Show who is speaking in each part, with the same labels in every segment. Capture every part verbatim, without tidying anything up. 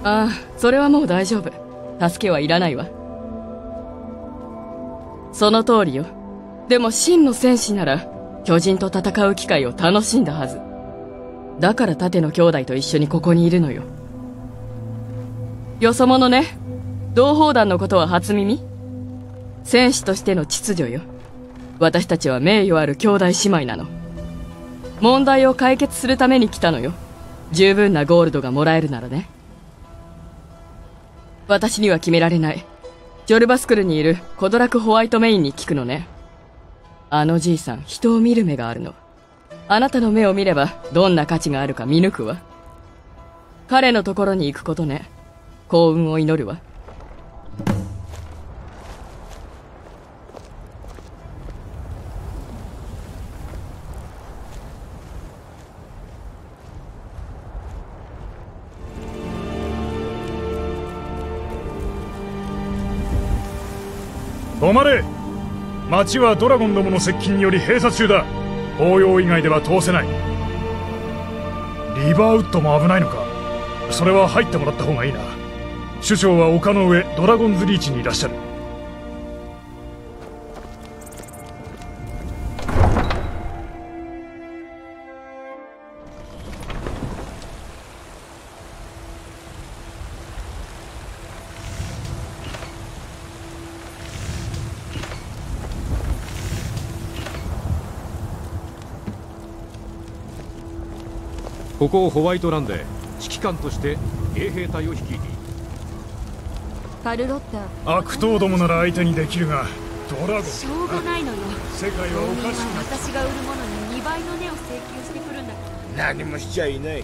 Speaker 1: ああ、それはもう大丈夫。助けはいらないわ。その通りよ。でも真の戦士なら巨人と戦う機会を楽しんだはず。だから盾の兄弟と一緒にここにいるのよ。よそ者ね。同胞団のことは初耳？戦士としての秩序よ。私たちは名誉ある兄弟姉妹なの。問題を解決するために来たのよ。十分なゴールドがもらえるならね。私には決められない。ジョルバスクルにいるコドラク・ホワイトメインに聞くのね。あのじいさん、人を見る目があるの。あなたの目を見ればどんな価値があるか見抜くわ。彼のところに行くことね。幸運を祈るわ。
Speaker 2: 止まれ。町はドラゴンどもの接近により閉鎖中だ。法要以外では通せない。リバーウッドも危ないのか。それは入ってもらった方がいいな。首長は丘の上ドラゴンズリーチにいらっしゃる。
Speaker 3: ここをホワイトランで指揮官として衛兵隊を率いている。
Speaker 4: カルロッタ、
Speaker 2: 悪党どもなら相手にできるがドラゴン
Speaker 4: しょうがないのよ。
Speaker 2: 世界はおかしくなった。
Speaker 4: 私が売るものににばいの値を請求してくるんだから。
Speaker 5: 何もしちゃいない。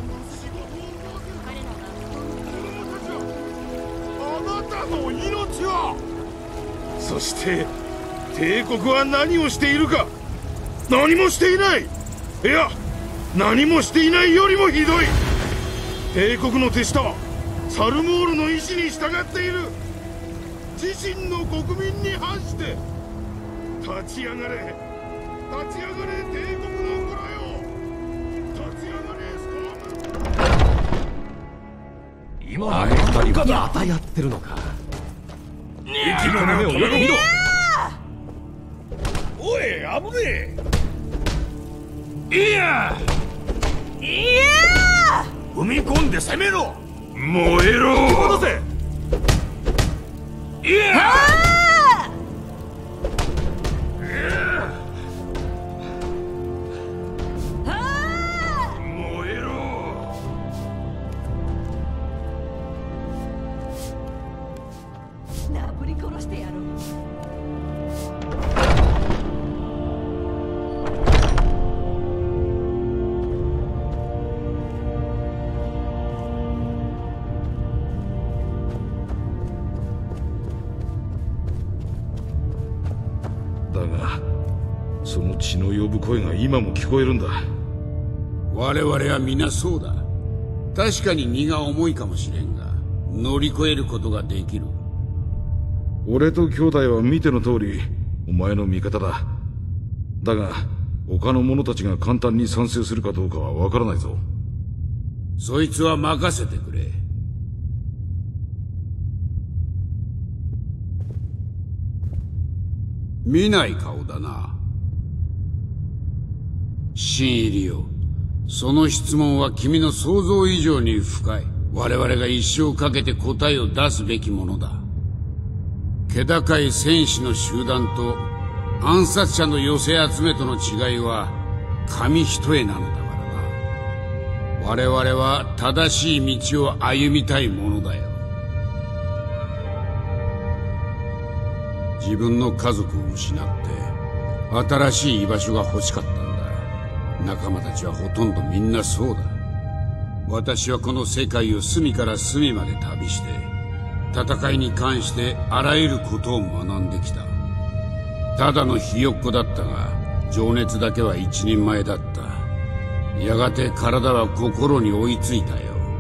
Speaker 6: あなたの命は。そして帝国は何をしているか。何もしていない。いや、何もしていないよりもひどい。帝国の手下はサルモールの意志に従っている。自身の国民に反して立ち上がれ、立ち上がれ帝国の子らよ。立ち上がれストーム。
Speaker 3: 今あの二人はまたやってるのか。息の目をよく見ろ。
Speaker 6: おい、危ねえ。いや
Speaker 4: いや
Speaker 6: 踏み込んで攻めろ。燃えろ。戻せ。いや燃えろ。
Speaker 4: なぶり殺してやろう。
Speaker 6: その血の呼ぶ声が今も聞こえるんだ。我々は皆そうだ。確かに荷が重いかもしれんが乗り越えることができる。俺と兄弟は見ての通りお前の味方だ。だが他の者たちが簡単に賛成するかどうかはわからないぞ。そいつは任せてくれ。見ない顔だな。新入りよ、その質問は君の想像以上に深い。我々が一生かけて答えを出すべきものだ。気高い戦士の集団と暗殺者の寄せ集めとの違いは紙一重なのだからな。我々は正しい道を歩みたいものだよ。自分の家族を失って新しい居場所が欲しかったんだ。仲間たちはほとんどみんなそうだ。私はこの世界を隅から隅まで旅して戦いに関してあらゆることを学んできた。ただのひよっこだったが情熱だけは一人前だった。やがて体は心に追いついたよ。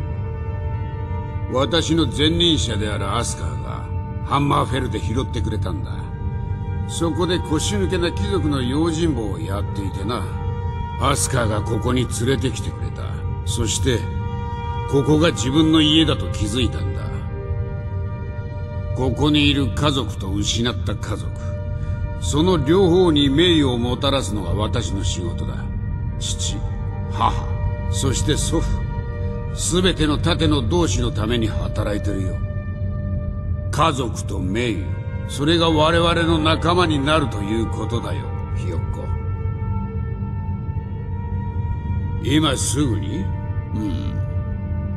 Speaker 6: 私の前任者であるアスカーがハンマーフェルで拾ってくれたんだ。そこで腰抜けな貴族の用心棒をやっていてな。アスカーがここに連れてきてくれた。そして
Speaker 5: ここが自分の家だと気づいたんだ。ここにいる家族と失った家族、その両方に名誉をもたらすのが私の仕事だ。父、母、そして祖父、すべての盾の同志のために働いてるよ。家族と名誉、それが我々の仲間になるということだよ、ひよっこ。今すぐに？うん。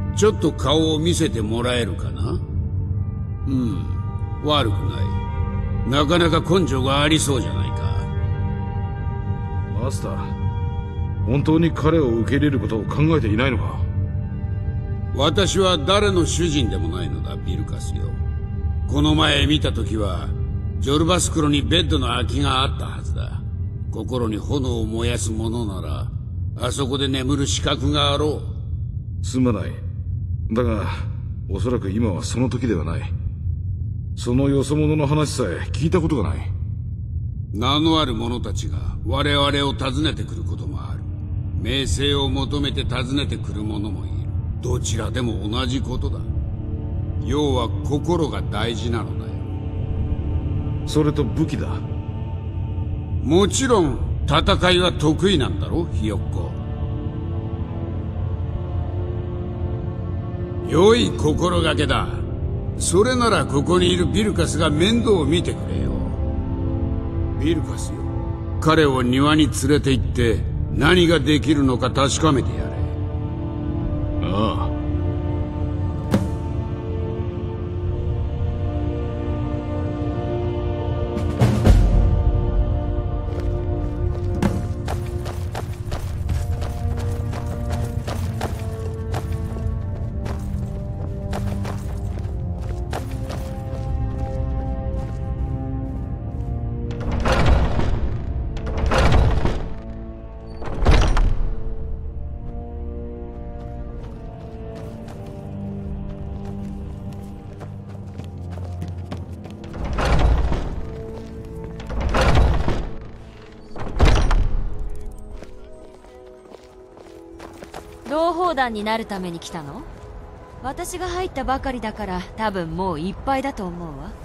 Speaker 5: ちょっと顔を見せてもらえるかな？うん。悪くない。なかなか根性がありそうじゃないか。
Speaker 6: マスター、本当に彼を受け入れることを考えていないのか？
Speaker 5: 私は誰の主人でもないのだ、ビルカスよ。この前見た時はジョルバスクロにベッドの空きがあったはずだ。心に炎を燃やすものならあそこで眠る資格があろ
Speaker 6: う。すまない。だがおそらく今はその時ではない。そのよそ者の話さえ聞いたことがない。
Speaker 5: 名のある者たちが我々を訪ねてくることもある。名声を求めて訪ねてくる者もいる。どちらでも同じことだ。要は心が大事なのだよ。
Speaker 6: それと武器だ。
Speaker 5: もちろん戦いは得意なんだろ、ひよっこ。良い心がけだ。それならここにいるビルカスが面倒を見てくれよ。ビルカスよ、彼を庭に連れて行って何ができるのか確かめてやれ。
Speaker 6: ああ。
Speaker 4: 同胞団になるために来たの？私が入ったばかりだから多分もういっぱいだと思うわ。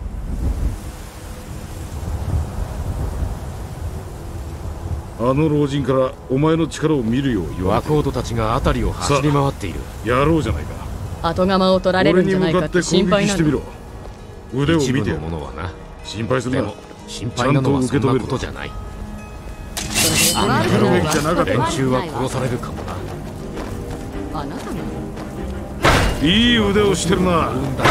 Speaker 6: あの老人からお前の力を見るよう言われて。
Speaker 3: 若人たちが辺りを走り回っている。
Speaker 6: やろうじゃないか。
Speaker 1: 後釜を取られるんじゃないかって心配なの。
Speaker 6: 腕を見てやる。
Speaker 3: 一部のものはな。
Speaker 6: 心配するな。
Speaker 3: でも心配なのはそんなことじゃない。
Speaker 6: あんなのべきじゃなかった。
Speaker 3: 連中は殺されるかもな。
Speaker 1: あなたも
Speaker 6: いい腕をしてるな。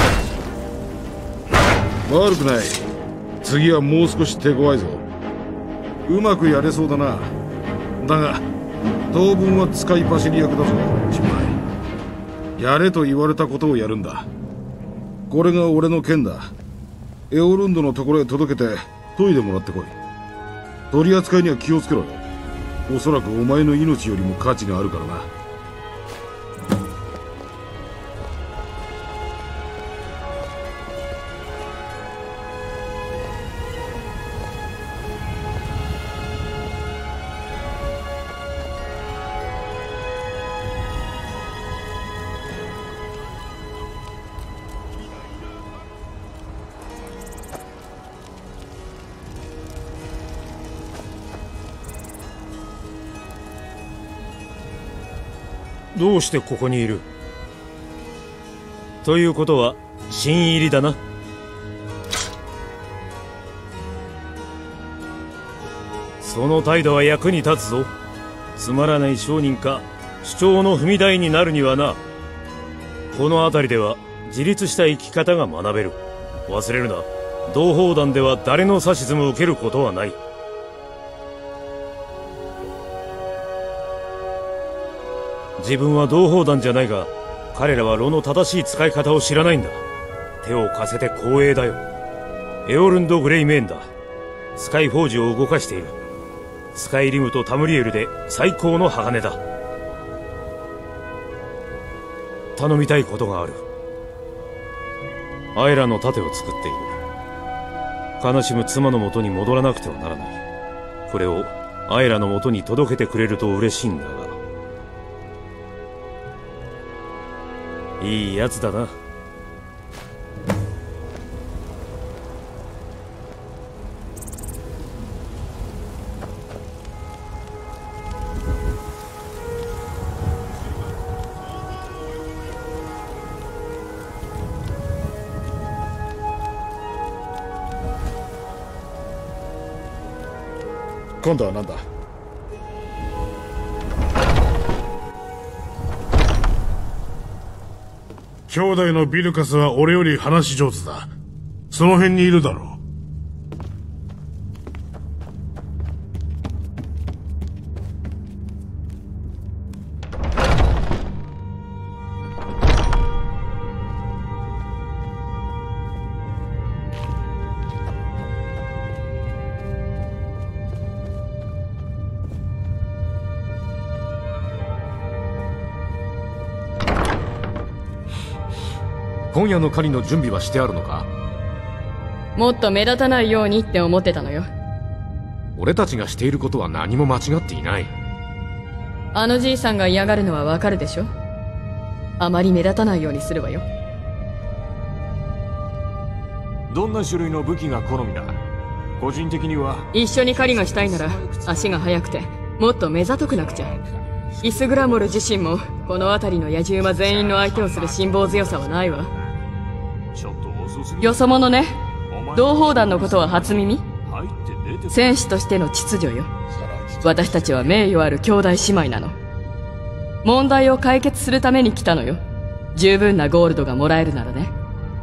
Speaker 6: 悪くない。次はもう少し手強いぞ。うまくやれそうだな。だが当分は使い走り役だぞ、ジマイ。やれと言われたことをやるんだ。これが俺の剣だ。エオルンドのところへ届けて研いでもらってこい。取り扱いには気をつけろよ。おそらくお前の命よりも価値があるからな。
Speaker 7: どうしてここにいる？ということは新入りだな。その態度は役に立つぞ。つまらない商人か主張の踏み台になるにはな。この辺りでは自立した生き方が学べる。忘れるな、同胞団では誰の指図も受けることはない。自分は同胞団じゃないが、彼らは炉の正しい使い方を知らないんだ。手を貸せて光栄だよ。エオルンド・グレイメーンだ。スカイフォージを動かしている。スカイリムとタムリエルで最高の鋼だ。頼みたいことがある。アエラの盾を作っている。悲しむ妻のもとに戻らなくてはならない。これをアエラのもとに届けてくれると嬉しいんだが。 いいやつだな。
Speaker 2: 今度は何だ？兄弟のビルカスは俺より話し上手だ。その辺にいるだろう。
Speaker 3: 今夜の狩りの準備はしてあるのか？
Speaker 1: もっと目立たないようにって思ってたのよ。
Speaker 3: 俺たちがしていることは何も間違っていない。
Speaker 1: あのじいさんが嫌がるのはわかるでしょ。あまり目立たないようにするわよ。
Speaker 8: どんな種類の武器が好みだ？個人的には
Speaker 1: 一緒に狩りがしたいなら足が速くてもっと目ざとくなくちゃ。イスグラモル自身もこの辺りの野獣馬全員の相手をする辛抱強さはないわ。
Speaker 8: ちょっと遅すぎる。
Speaker 1: よそ者ね。同胞団のことは初耳？戦士としての秩序よ。私たちは名誉ある兄弟姉妹なの。問題を解決するために来たのよ。十分なゴールドがもらえるならね。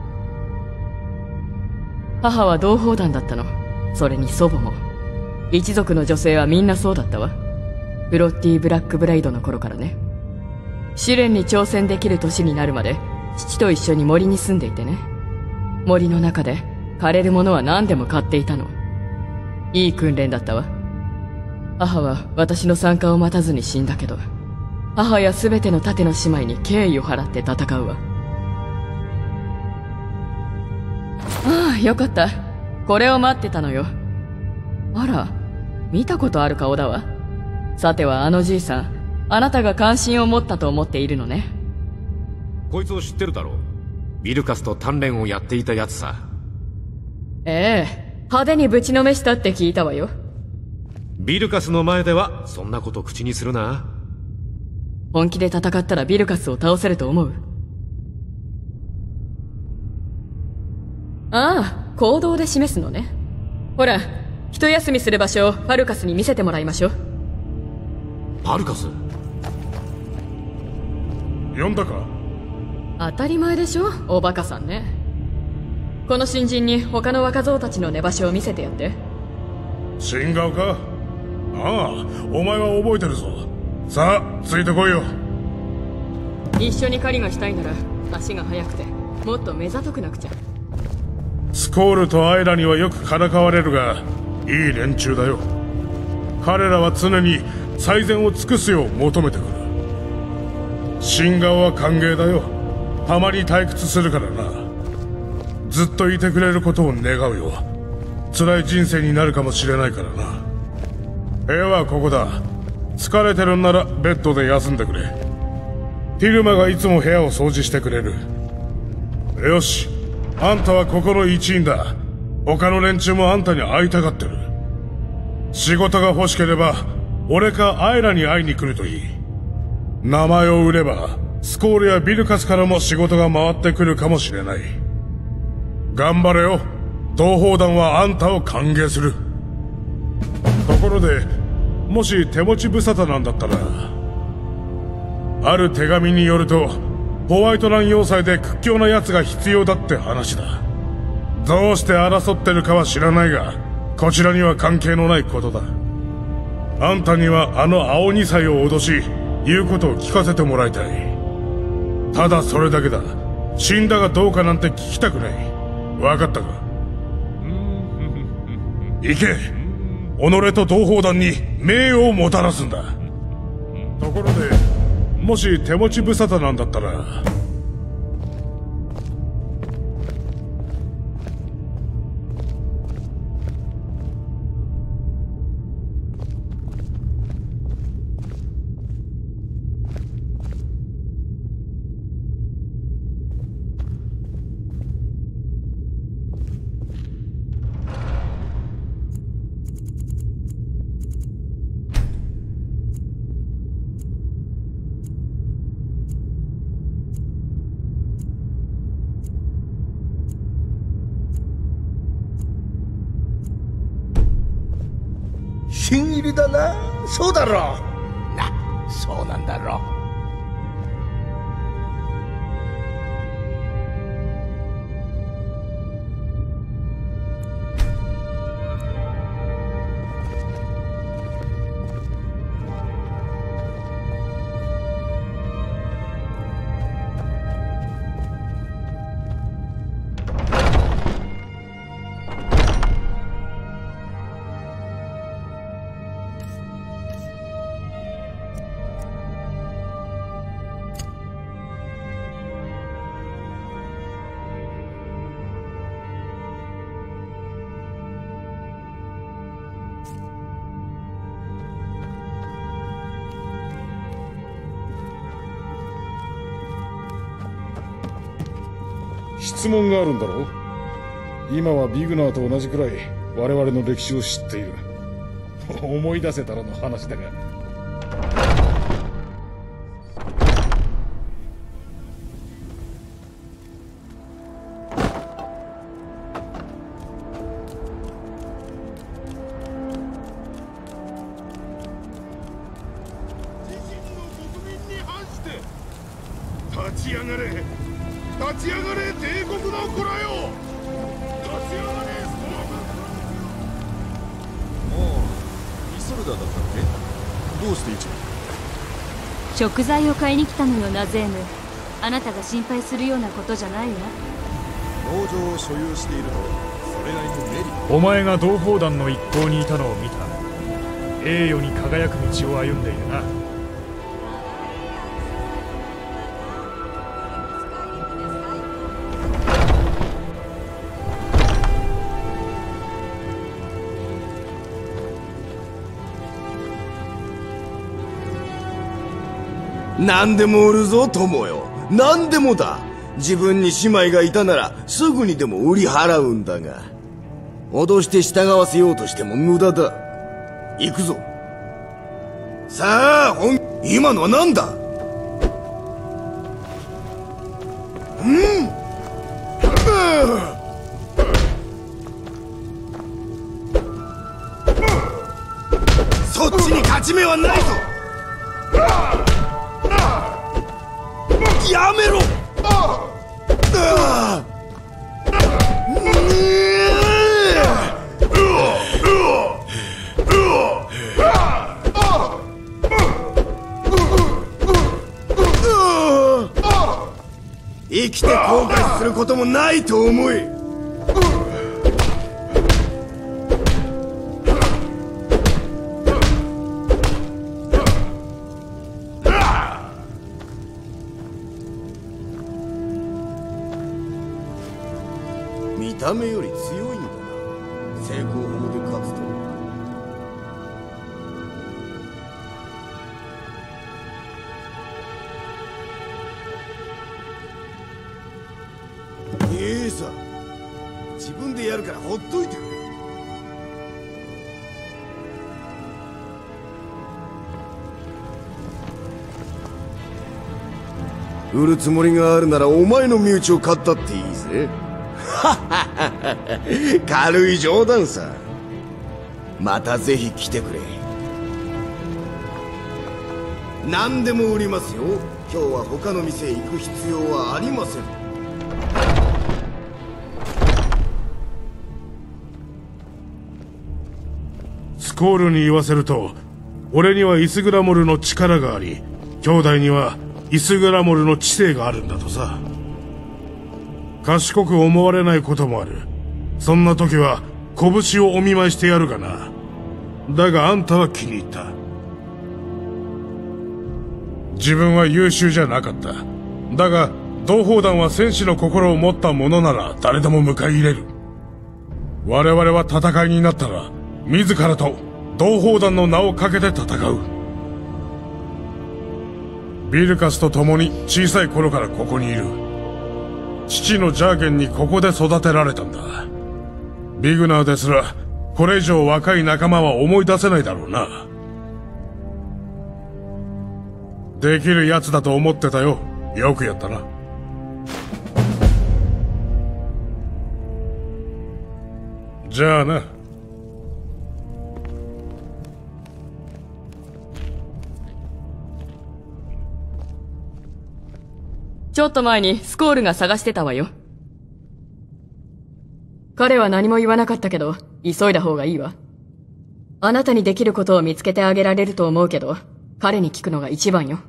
Speaker 1: 母は同胞団だったの。それに祖母も。一族の女性はみんなそうだったわ。ブロッティ・ブラックブレイドの頃からね。試練に挑戦できる年になるまで父と一緒に森に住んでいてね。森の中で枯れるものは何でも買っていたの。いい訓練だったわ。母は私の参加を待たずに死んだけど、母や全ての盾の姉妹に敬意を払って戦うわ。ああ、よかった。これを待ってたのよ。あら、見たことある顔だわ。さてはあのじいさん、あなたが関心を持ったと思っているのね。
Speaker 3: こいつを知ってるだろう。ビルカスと鍛錬をやっていたやつさ。
Speaker 1: ええ、派手にぶちのめしたって聞いたわよ。
Speaker 3: ビルカスの前ではそんなこと口にするな。
Speaker 1: 本気で戦ったらビルカスを倒せると思う？ああ、行動で示すのね。ほら、一休みする場所をファルカスに見せてもらいましょう。
Speaker 3: ファルカス？
Speaker 2: 呼んだか？
Speaker 1: 当たり前でしょ、おバカさんね。この新人に他の若造たちの寝場所を見せてやって。
Speaker 2: 新顔か？ああ、お前は覚えてるぞ。さあ、ついてこいよ。
Speaker 1: 一緒に狩りがしたいなら足が速くてもっと目ざとくなくちゃ。
Speaker 2: スコールとアイラにはよくからかわれるが、いい連中だよ。彼らは常に最善を尽くすよう求めてくる。新顔は歓迎だよ。たまに退屈するからな。ずっといてくれることを願うよ。辛い人生になるかもしれないからな。部屋はここだ。疲れてるんならベッドで休んでくれ。ティルマがいつも部屋を掃除してくれる。よし、あんたはここの一員だ。他の連中もあんたに会いたがってる。仕事が欲しければ俺かアイラに会いに来るといい。名前を売ればスコールやビルカスからも仕事が回ってくるかもしれない。頑張れよ。同胞団はあんたを歓迎する。ところで、もし手持ち無沙汰なんだったら、ある手紙によるとホワイトラン要塞で屈強な奴が必要だって話だ。どうして争ってるかは知らないが、こちらには関係のないことだ。あんたにはあの青二歳を脅し、言うことを聞かせてもらいたい。ただそれだけだ。死んだがどうかなんて聞きたくない。分かったか？行け。己と同胞団に名誉をもたらすんだ。ところで、もし手持ち無沙汰なんだったら、
Speaker 9: 新入りだな。そうだろう。な、そうなんだろう。
Speaker 2: 質問があるんだろう。今はビグナーと同じくらい我々の歴史を知っている。思い出せたらの話だが。
Speaker 6: 自身の国民に反して立ち上がれ、立ち上がれ帝国の子らよ、立ち上がれストーム。
Speaker 8: もうイソルダーだったっけ？どうして一応
Speaker 4: 食材を買いに来たのよ、ナゼーム。あなたが心配するようなことじゃないわ。
Speaker 8: 農場を所有しているとそれなりのメリット。
Speaker 10: お前が同胞団の一行にいたのを見た。栄誉に輝く道を歩んでいるな。
Speaker 9: 何でも売るぞ友よ。何でもだ。自分に姉妹がいたならすぐにでも売り払うんだが、脅して従わせようとしても無駄だ。行くぞ。さあ本今のは何だ。うんそっちに勝ち目はないぞ。やめろ。生きて後悔することもないと思え。見た目より強いんだな、成功法で勝つと。ええさ、自分でやるからほっといてくれ。売るつもりがあるならお前の身内を買ったっていいぜ。軽い冗談さ。またぜひ来てくれ。何でも売りますよ。今日は他の店へ行く必要はありません。
Speaker 2: スコールに言わせると、俺にはイスグラモルの力があり、兄弟にはイスグラモルの知性があるんだとさ。賢く思われないこともある。そんな時は拳をお見舞いしてやるがな。だがあんたは気に入った。自分は優秀じゃなかった。だが同胞団は戦士の心を持った者なら誰でも迎え入れる。我々は戦いになったら自らと同胞団の名をかけて戦う。ビルカスと共に小さい頃からここにいる。父のジャーゲンにここで育てられたんだ。ビグナーですらこれ以上若い仲間は思い出せないだろうな。できるやつだと思ってたよ。よくやったな。じゃあな。
Speaker 1: ちょっと前にスコールが探してたわよ。彼は何も言わなかったけど、急いだ方がいいわ。あなたにできることを見つけてあげられると思うけど、彼に聞くのが一番よ。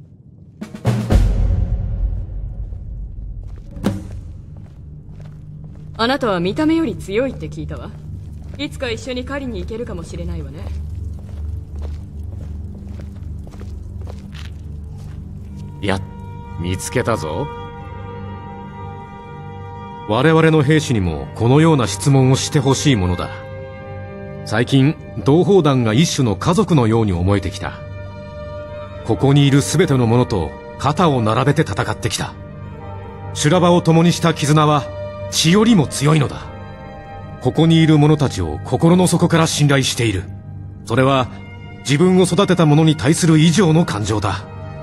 Speaker 1: あなたは見た目より強いって聞いたわ。いつか一緒に狩りに行けるかもしれないわね。
Speaker 3: いや、見つけたぞ。我々の兵士にもこのような質問をしてほしいものだ。最近同胞団が一種の家族のように思えてきた。ここにいる全ての者と肩を並べて戦ってきた。修羅場を共にした絆は血よりも強いのだ。ここにいる者たちを心の底から信頼している。それは自分を育てた者に対する以上の感情だ。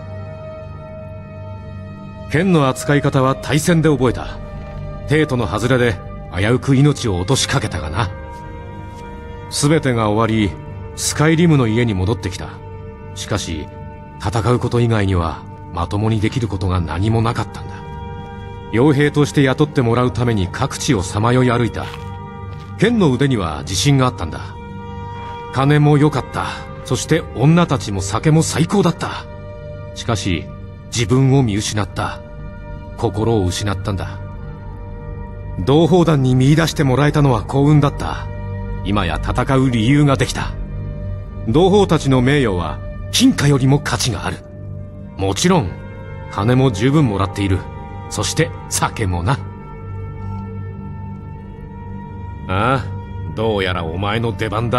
Speaker 3: 剣の扱い方は対戦で覚えた。テートの外れで危うく命を落としかけたがな。全てが終わり、スカイリムの家に戻ってきた。しかし戦うこと以外にはまともにできることが何もなかったんだ。傭兵として雇ってもらうために各地をさまよい歩いた。剣の腕には自信があったんだ。金も良かった。そして女たちも酒も最高だった。しかし自分を見失った。心を失ったんだ。同胞団に見出してもらえたのは幸運だった。今や戦う理由ができた。同胞たちの名誉は金貨よりも価値がある。もちろん金も十分もらっている。そして酒もな。ああ、どうやらお前の出番だ。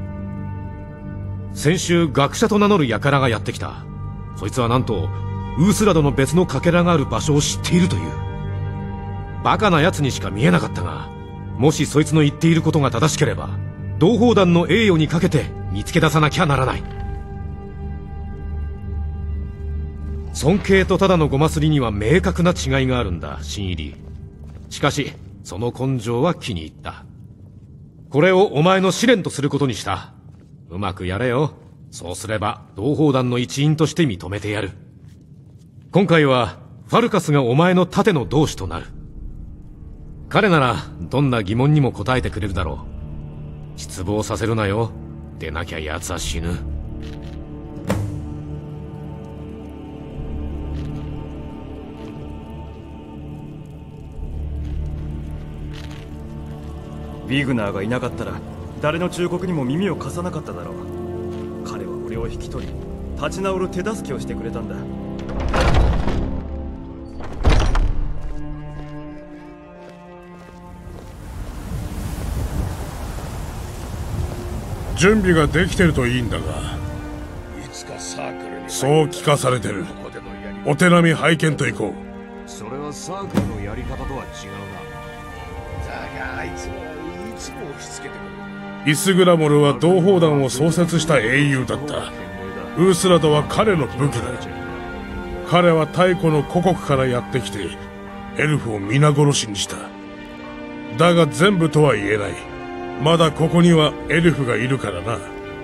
Speaker 3: 先週学者と名乗る輩がやってきた。そいつはなんとウースラドの別のかけらがある場所を知っているという。バカな奴にしか見えなかったが、もしそいつの言っていることが正しければ同胞団の栄誉にかけて見つけ出さなきゃならない。尊敬とただのごますりには明確な違いがあるんだ、新入り。しかしその根性は気に入った。これをお前の試練とすることにした。うまくやれよ。そうすれば同胞団の一員として認めてやる。今回はファルカスがお前の盾の同志となる。彼ならどんな疑問にも答えてくれるだろう。失望させるなよ。でなきゃ奴は死ぬ。
Speaker 10: ビグナーがいなかったら誰の忠告にも耳を貸さなかっただろう。彼は俺を引き取り立ち直る手助けをしてくれたんだ。
Speaker 2: 準備ができてるといいんだが。
Speaker 6: いつかサークルに
Speaker 2: そう聞かされてる。お手並み拝見といこう。
Speaker 8: それはサークルのやり方とは違うな。
Speaker 6: だがあいつはいつも押し付けてく
Speaker 2: る。イスグラモルは同胞団を創設した英雄だった。ウースラドは彼の武器だ。彼は太古の古国からやってきてエルフを皆殺しにした。だが全部とは言えない。まだここにはエルフがいるからな。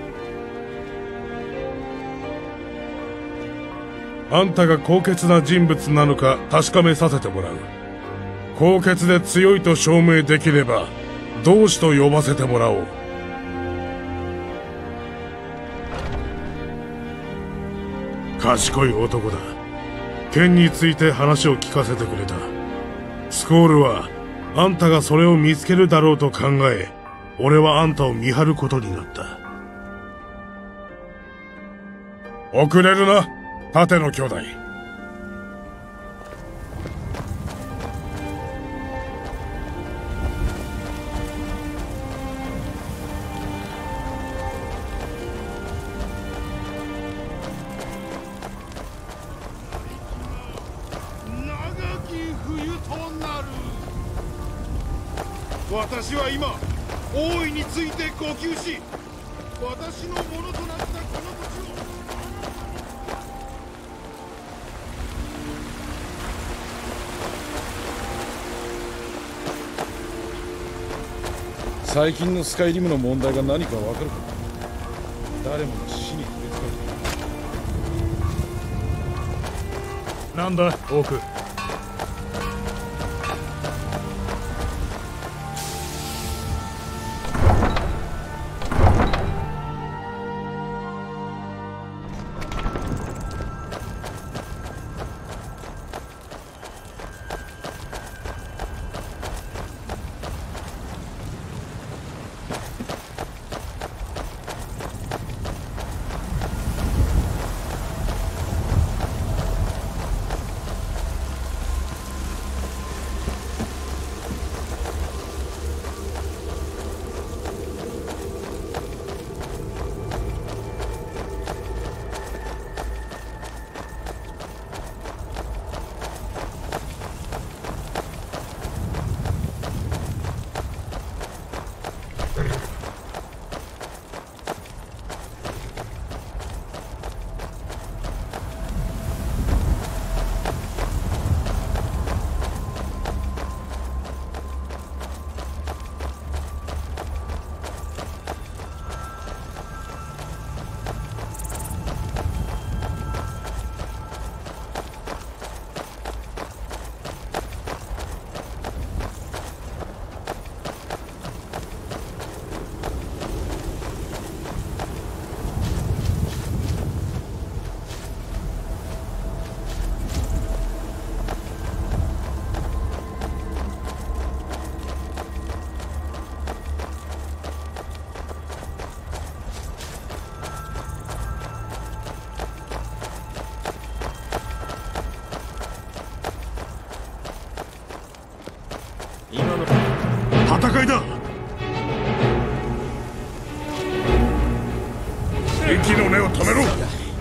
Speaker 2: あんたが高潔な人物なのか確かめさせてもらう。高潔で強いと証明できれば同志と呼ばせてもらおう。賢い男だ。剣について話を聞かせてくれた。スコールはあんたがそれを見つけるだろうと考え、俺はあんたを見張ることになった。遅れるな、盾の兄弟。
Speaker 6: 長き冬となる。私は今王位について呼吸し、私のものとなったこの土地を。
Speaker 11: 最近のスカイリムの問題が何かわかるか。誰もが死に触れつかる。
Speaker 10: なんだオーク、
Speaker 2: 息の根を止めろ。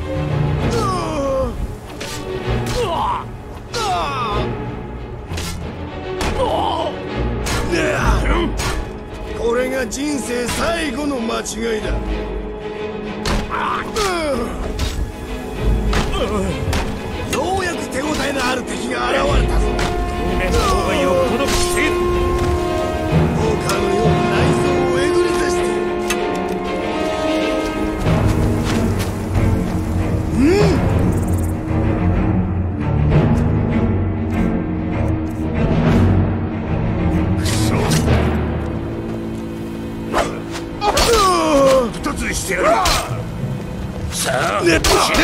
Speaker 9: これが人生最後の間違いだ。ようやく手応えのある敵が現れたぞ。
Speaker 7: 運命の方がよっぽどきつい。
Speaker 9: ウォーカーのように内臓をえぐり出して。うん
Speaker 2: 二つにしてやる。さあ、死ね。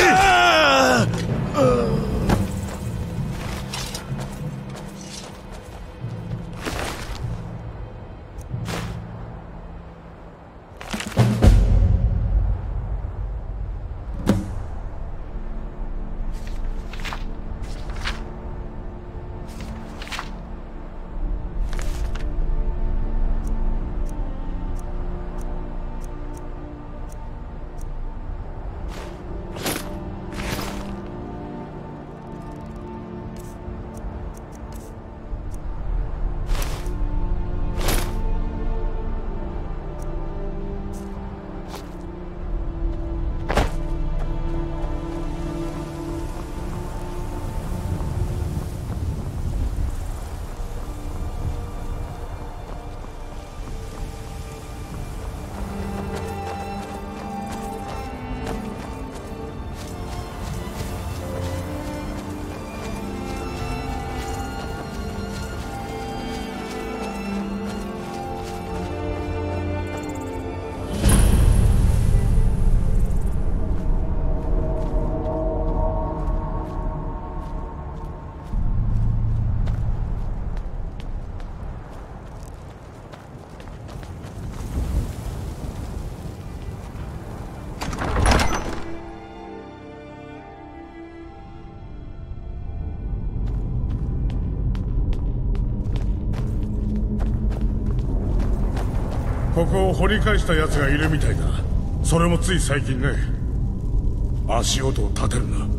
Speaker 2: ここを掘り返した奴がいるみたいだ。それもつい最近ね。足音を立てるな。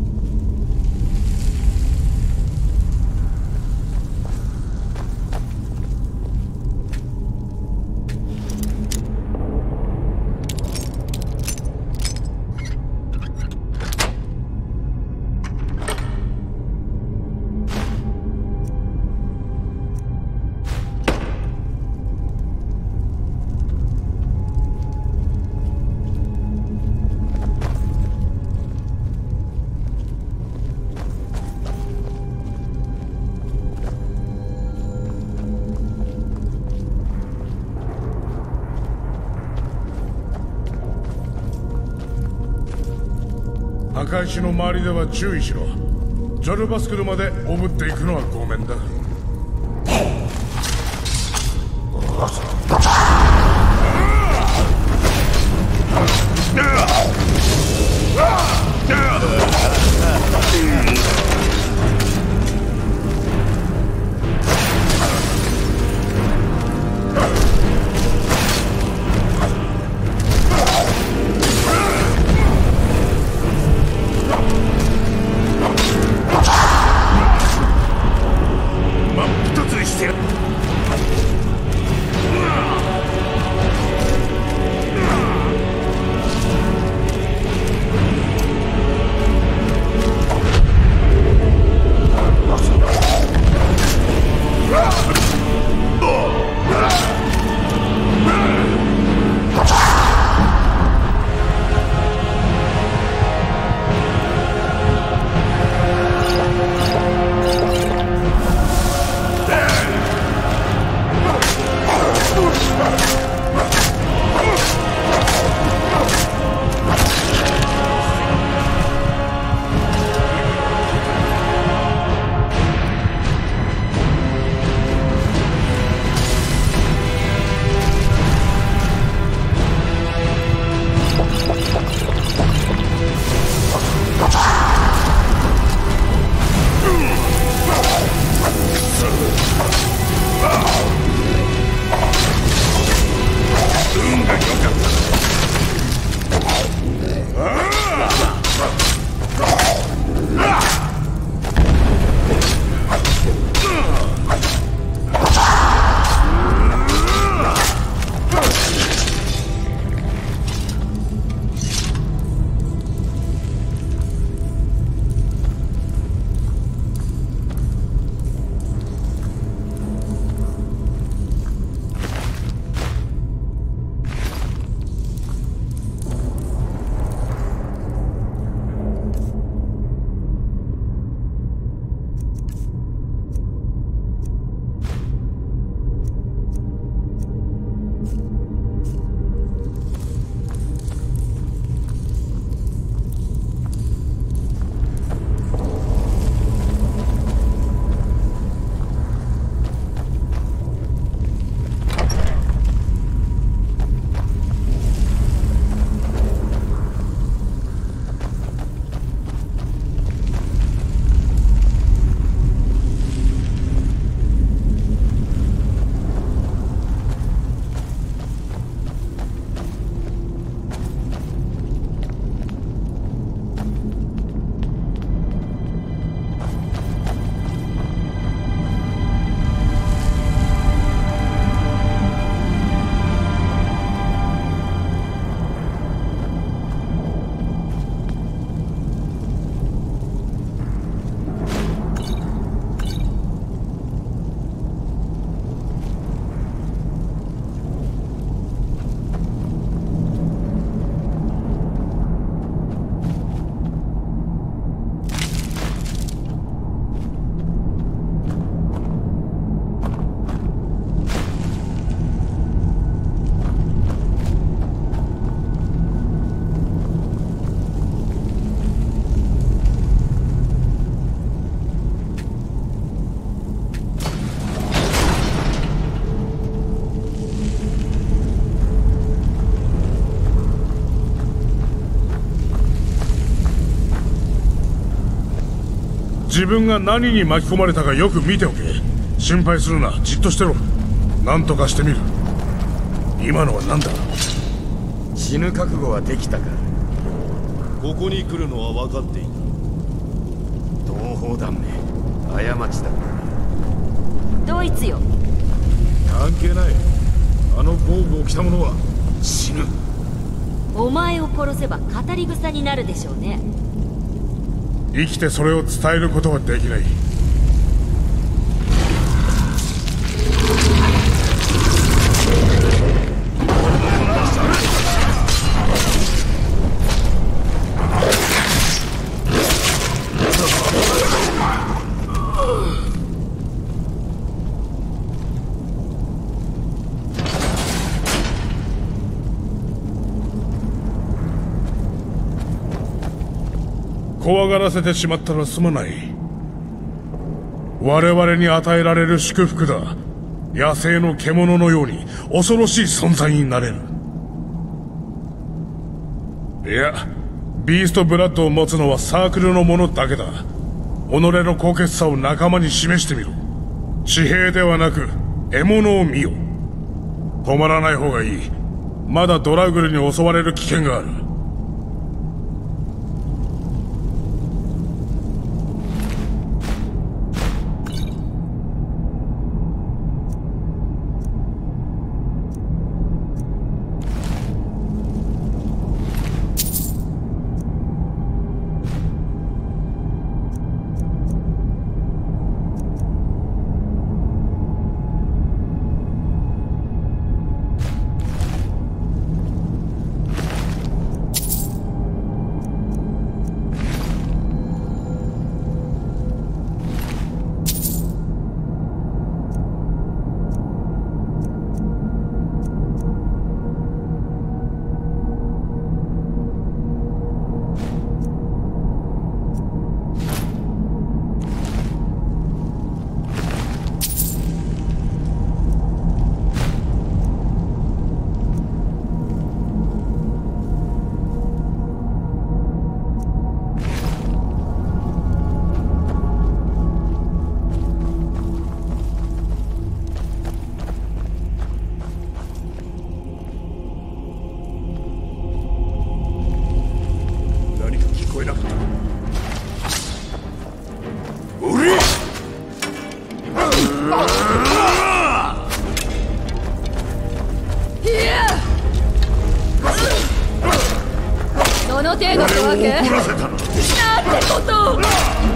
Speaker 2: 墓石の周りでは注意しろ。ジョルバスクルまでおぶっていくのはごめんだ。 自分が何に巻き込まれたかよく見ておけ。心配するな、じっとしてろ。何とかしてみる。今のは何だ？
Speaker 9: 死ぬ覚悟はできたか？
Speaker 6: ここに来るのは分かっていた。
Speaker 9: 同胞団め、過ちだ。
Speaker 4: ドイツよ。
Speaker 11: 関係ない。あの防具を着た者は死ぬ。
Speaker 4: お前を殺せば語り草になるでしょうね。
Speaker 2: 生きてそれを伝えることはできない。怖がらせてしまったらすまない。我々に与えられる祝福だ。野生の獣のように恐ろしい存在になれる。いや、ビーストブラッドを持つのはサークルの者だけだ。己の高潔さを仲間に示してみろ。紙幣ではなく獲物を見よ。止まらない方がいい。まだドラグルに襲われる危険がある。
Speaker 12: どの程度ってわけ？なんてことを！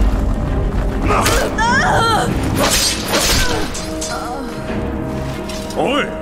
Speaker 2: おい！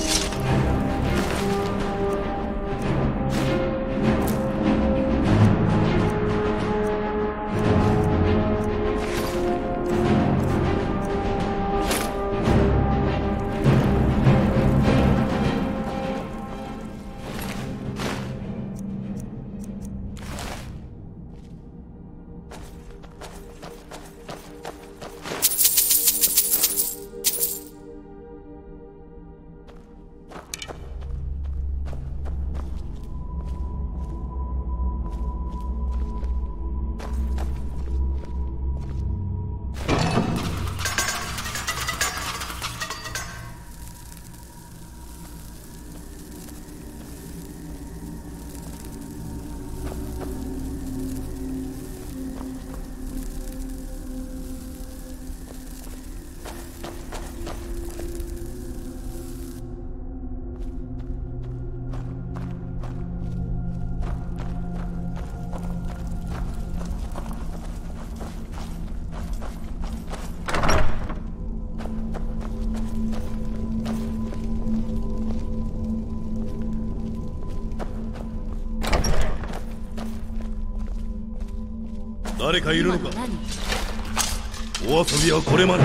Speaker 6: 誰かいるのか？お遊びはこれまで。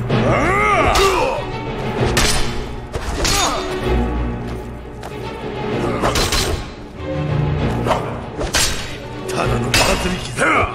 Speaker 6: ただの祭り傷だ。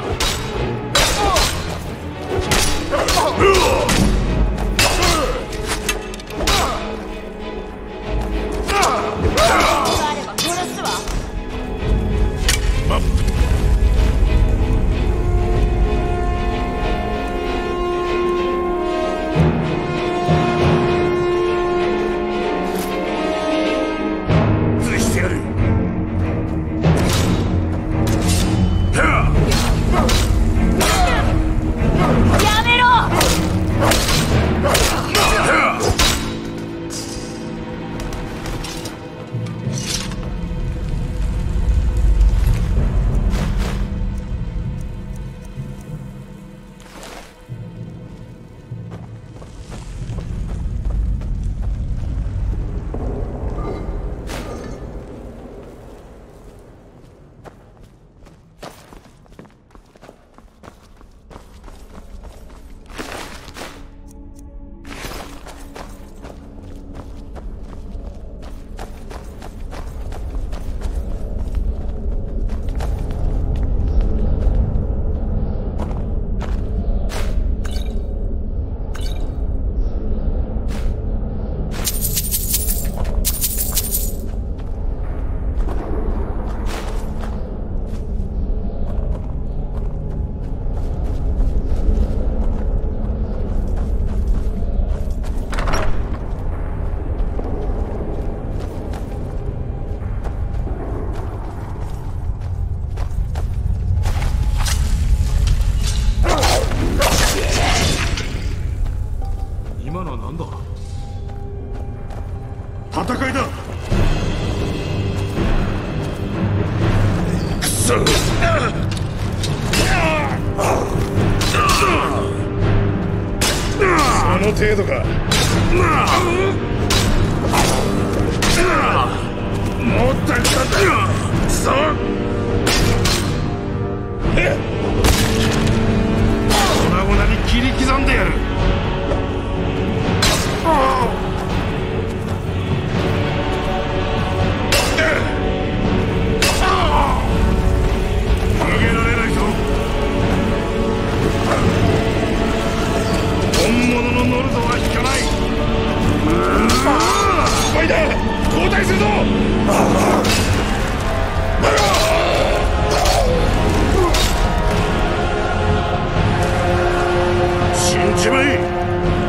Speaker 2: の程度か。もっと来たんだよ。くそ。粉々に切り刻んでやる。逃げられないぞ。本物のノルドは引かない。スパイダー交代するぞ。死んじまえ。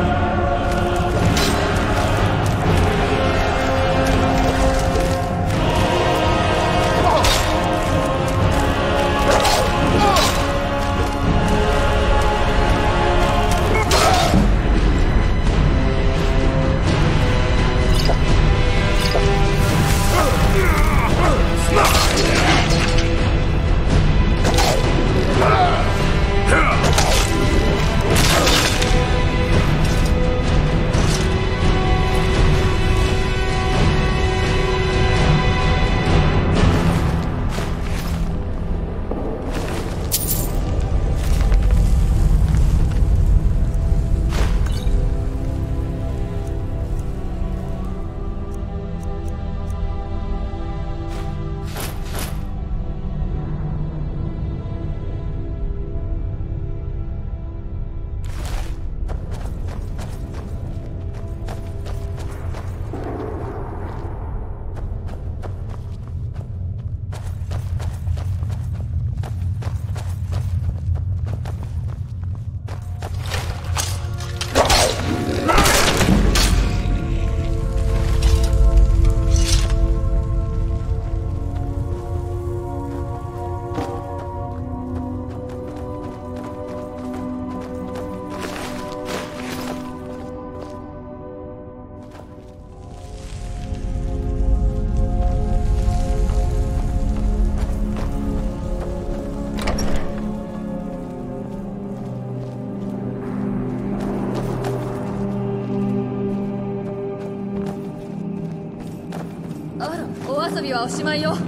Speaker 12: 遊びはおしまいよ。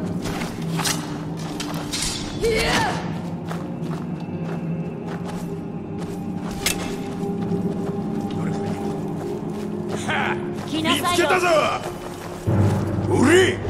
Speaker 4: 来なさいよ。
Speaker 6: 見つけたぞ。俺。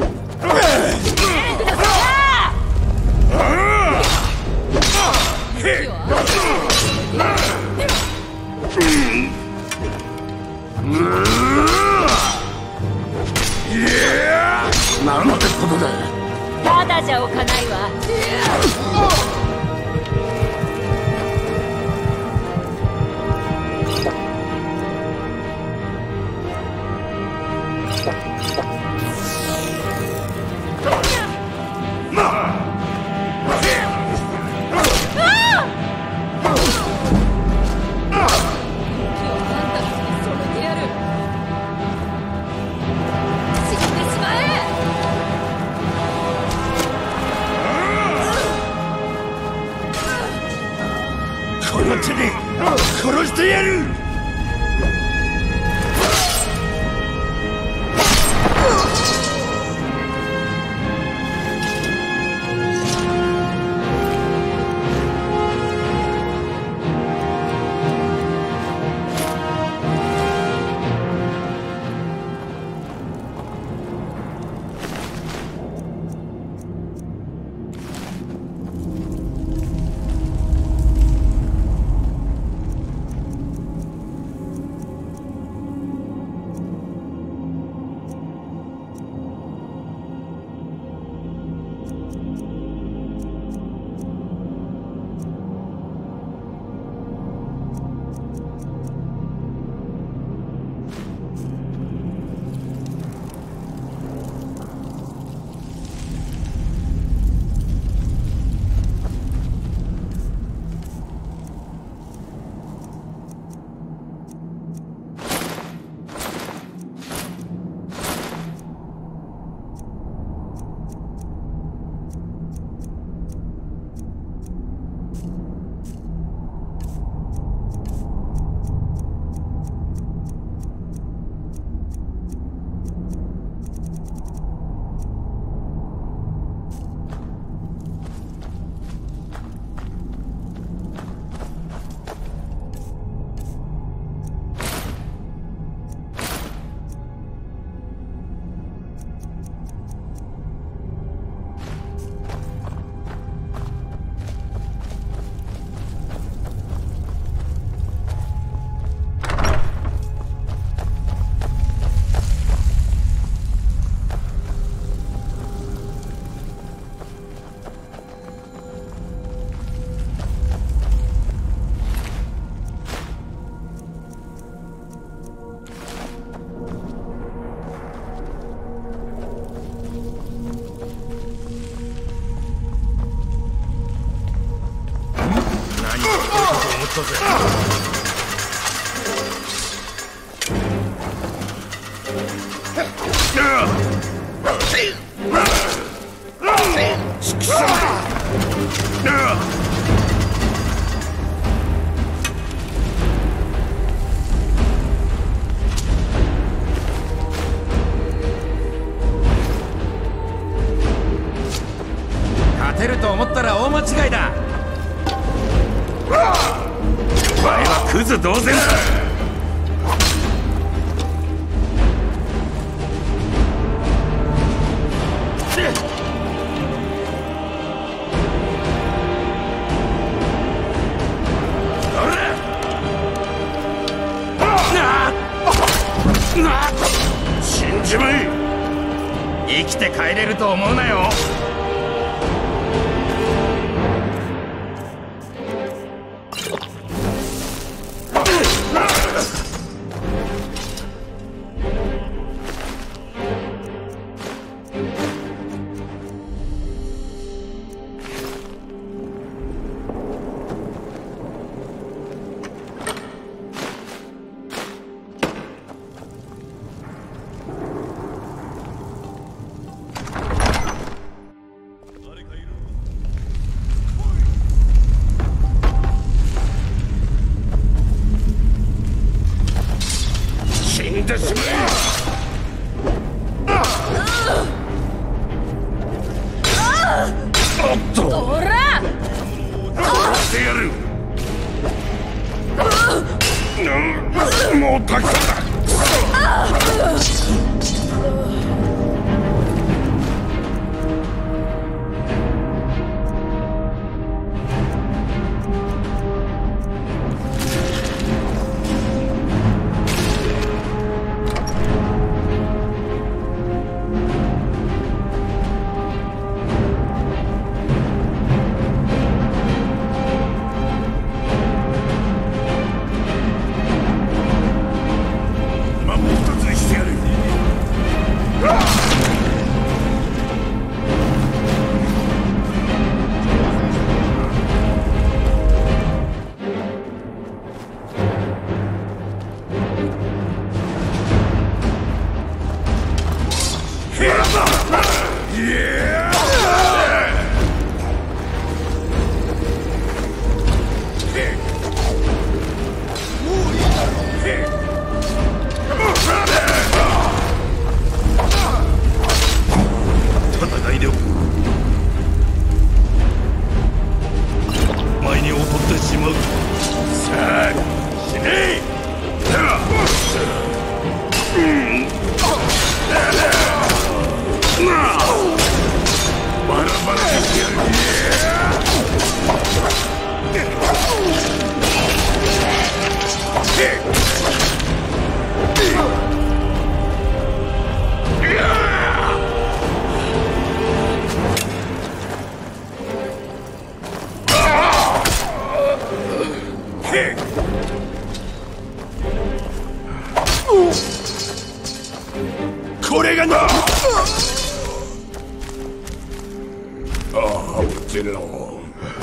Speaker 6: なんてことだ。
Speaker 4: ただじゃおかないわ。
Speaker 6: 殺してやる。
Speaker 7: ったぜ。
Speaker 13: 勝てると思ったら大間違いだ。お前はクズ同然だ。死んじまえ。生きて帰れると思うなよ。
Speaker 6: これがな。ああ、ゼロ。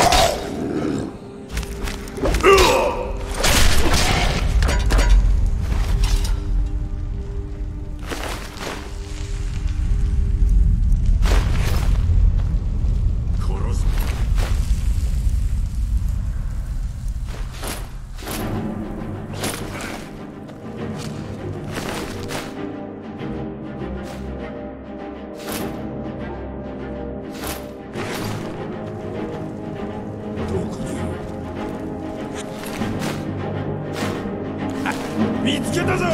Speaker 6: 見つけたぞ。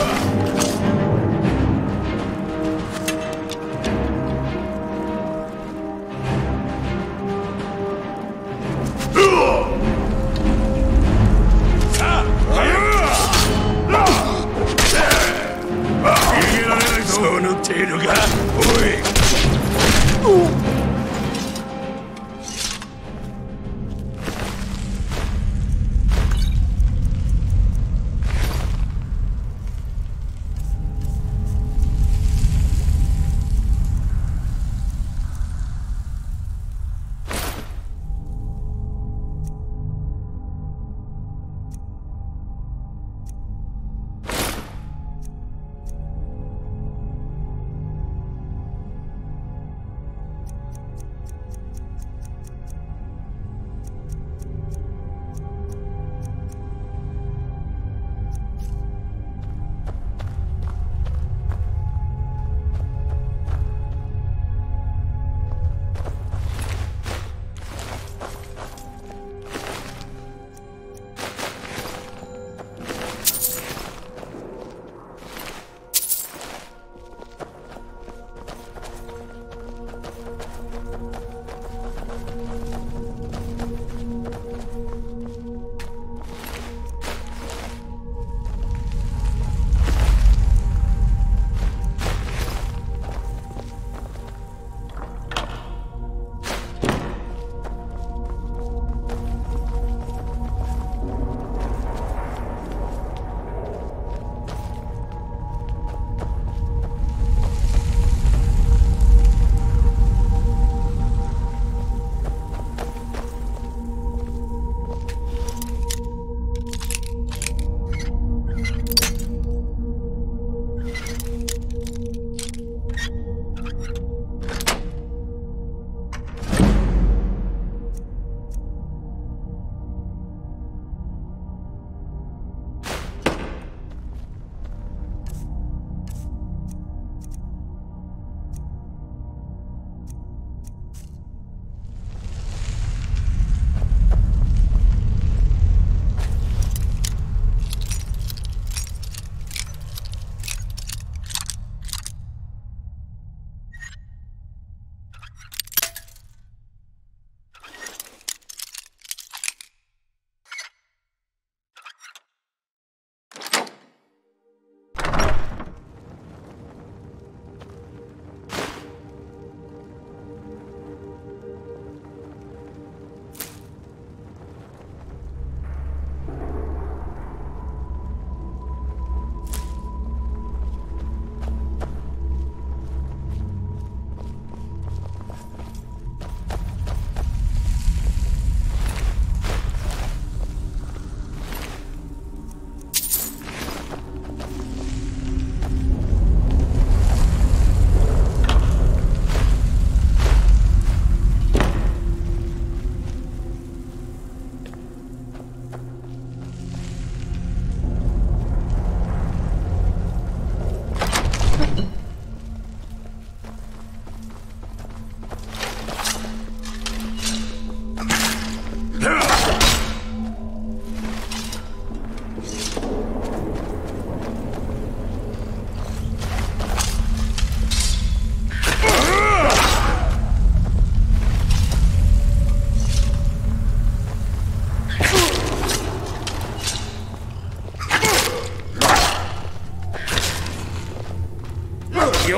Speaker 6: さあ、早く逃げられないぞ。その程度が。おい。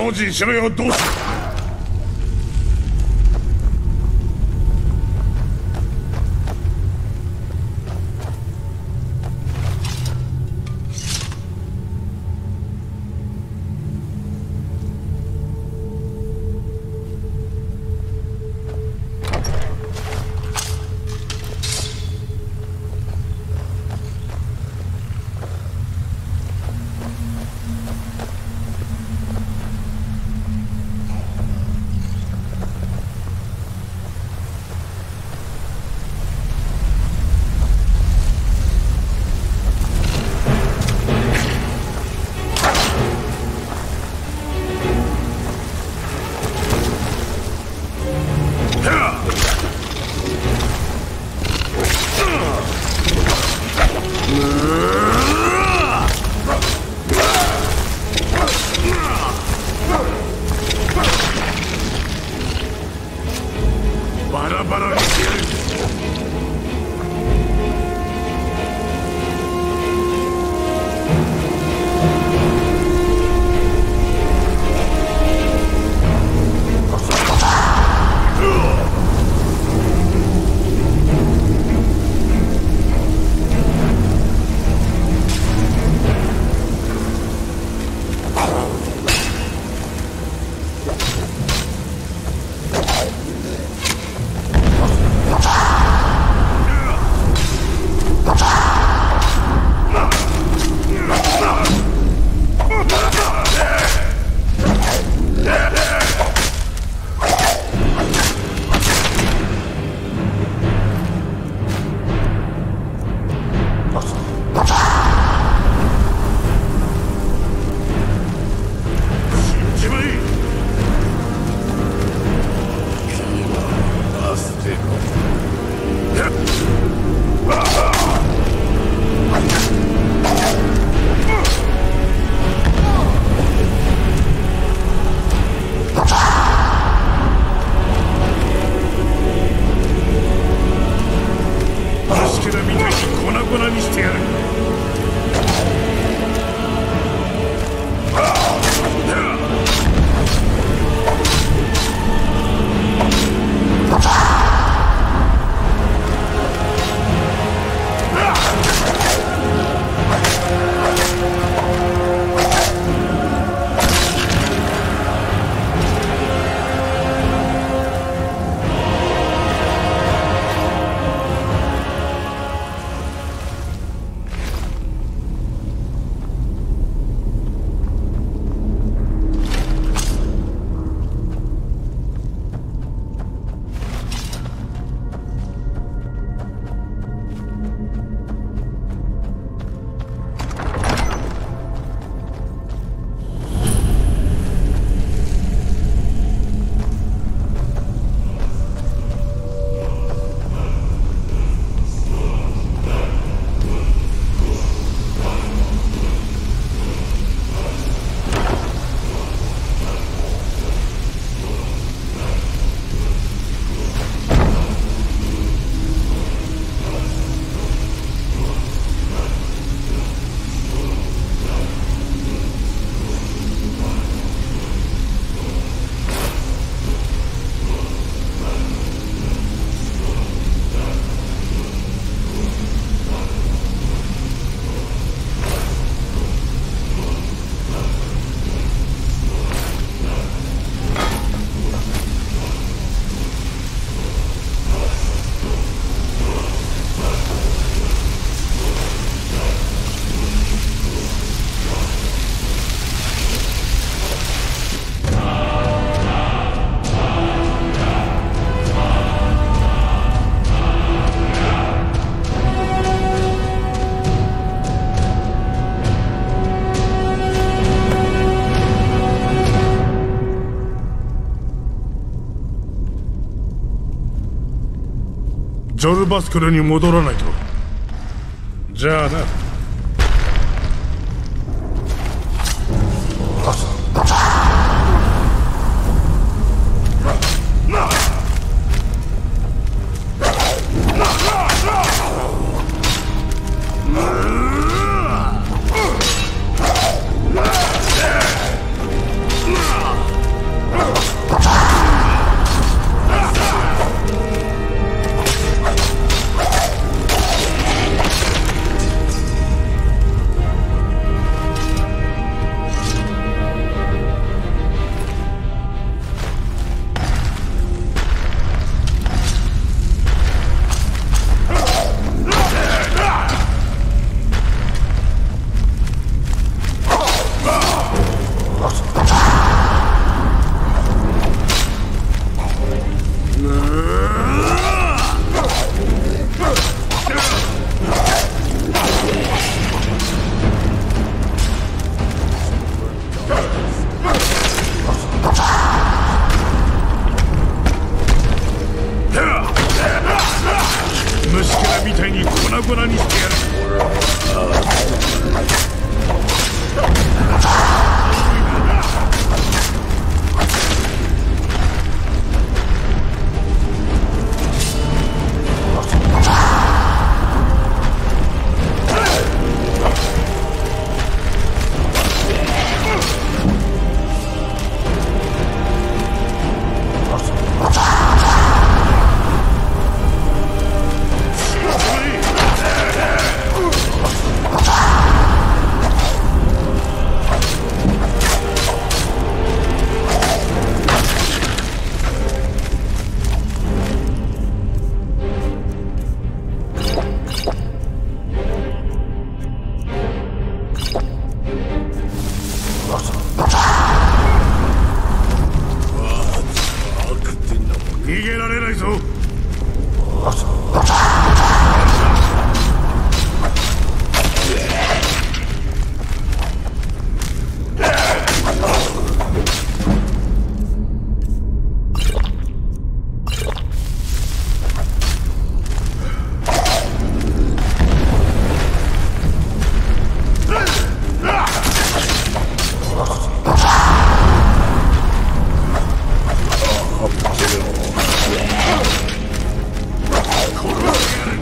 Speaker 2: 用心しろよ。どうする。バラバラにしてやる。ジョルバスクルに戻らないと。じゃあな。 うわ虫けらみたいに粉々にしてやる。逃げられないぞ。殺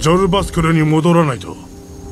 Speaker 2: ジョルバスクルに戻らないと。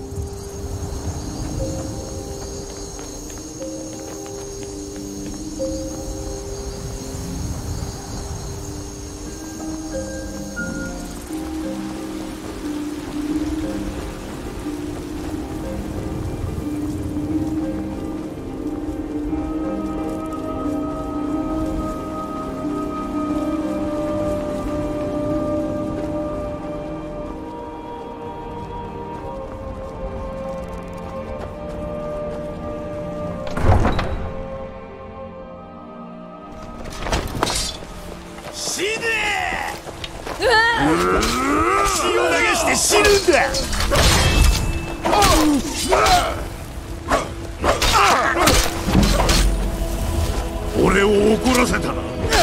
Speaker 6: 俺を怒らせたな。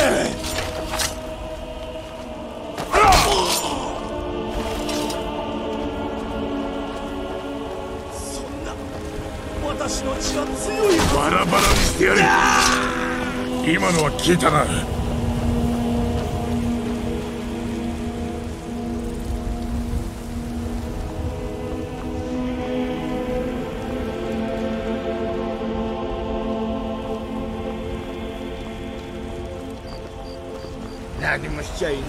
Speaker 10: そんな、私の血は強い。
Speaker 6: バラバラにしてやれ。
Speaker 2: 今のは聞いたな。
Speaker 9: 何もしちゃいない。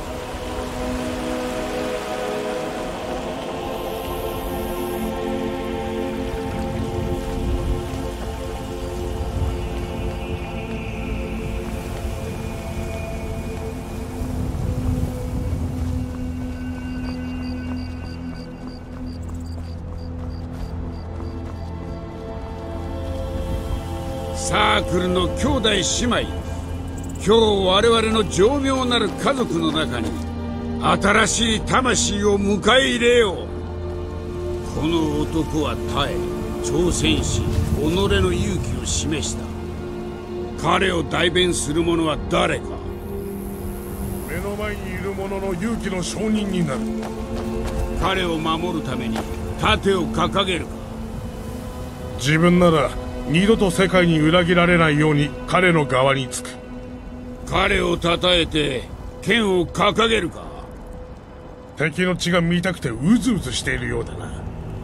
Speaker 5: サークルの兄弟姉妹、今日我々の情妙なる家族の中に新しい魂を迎え入れよう。この男は耐え挑戦し己の勇気を示した。彼を代弁する者は誰か。
Speaker 2: 目の前にいる者の勇気の証人になる。
Speaker 5: 彼を守るために盾を掲げるか。
Speaker 2: 自分なら二度と世界に裏切られないように彼の側につく。
Speaker 5: 彼を称えて剣を掲げるか。
Speaker 2: 敵の血が見たくてうずうずしているようだな。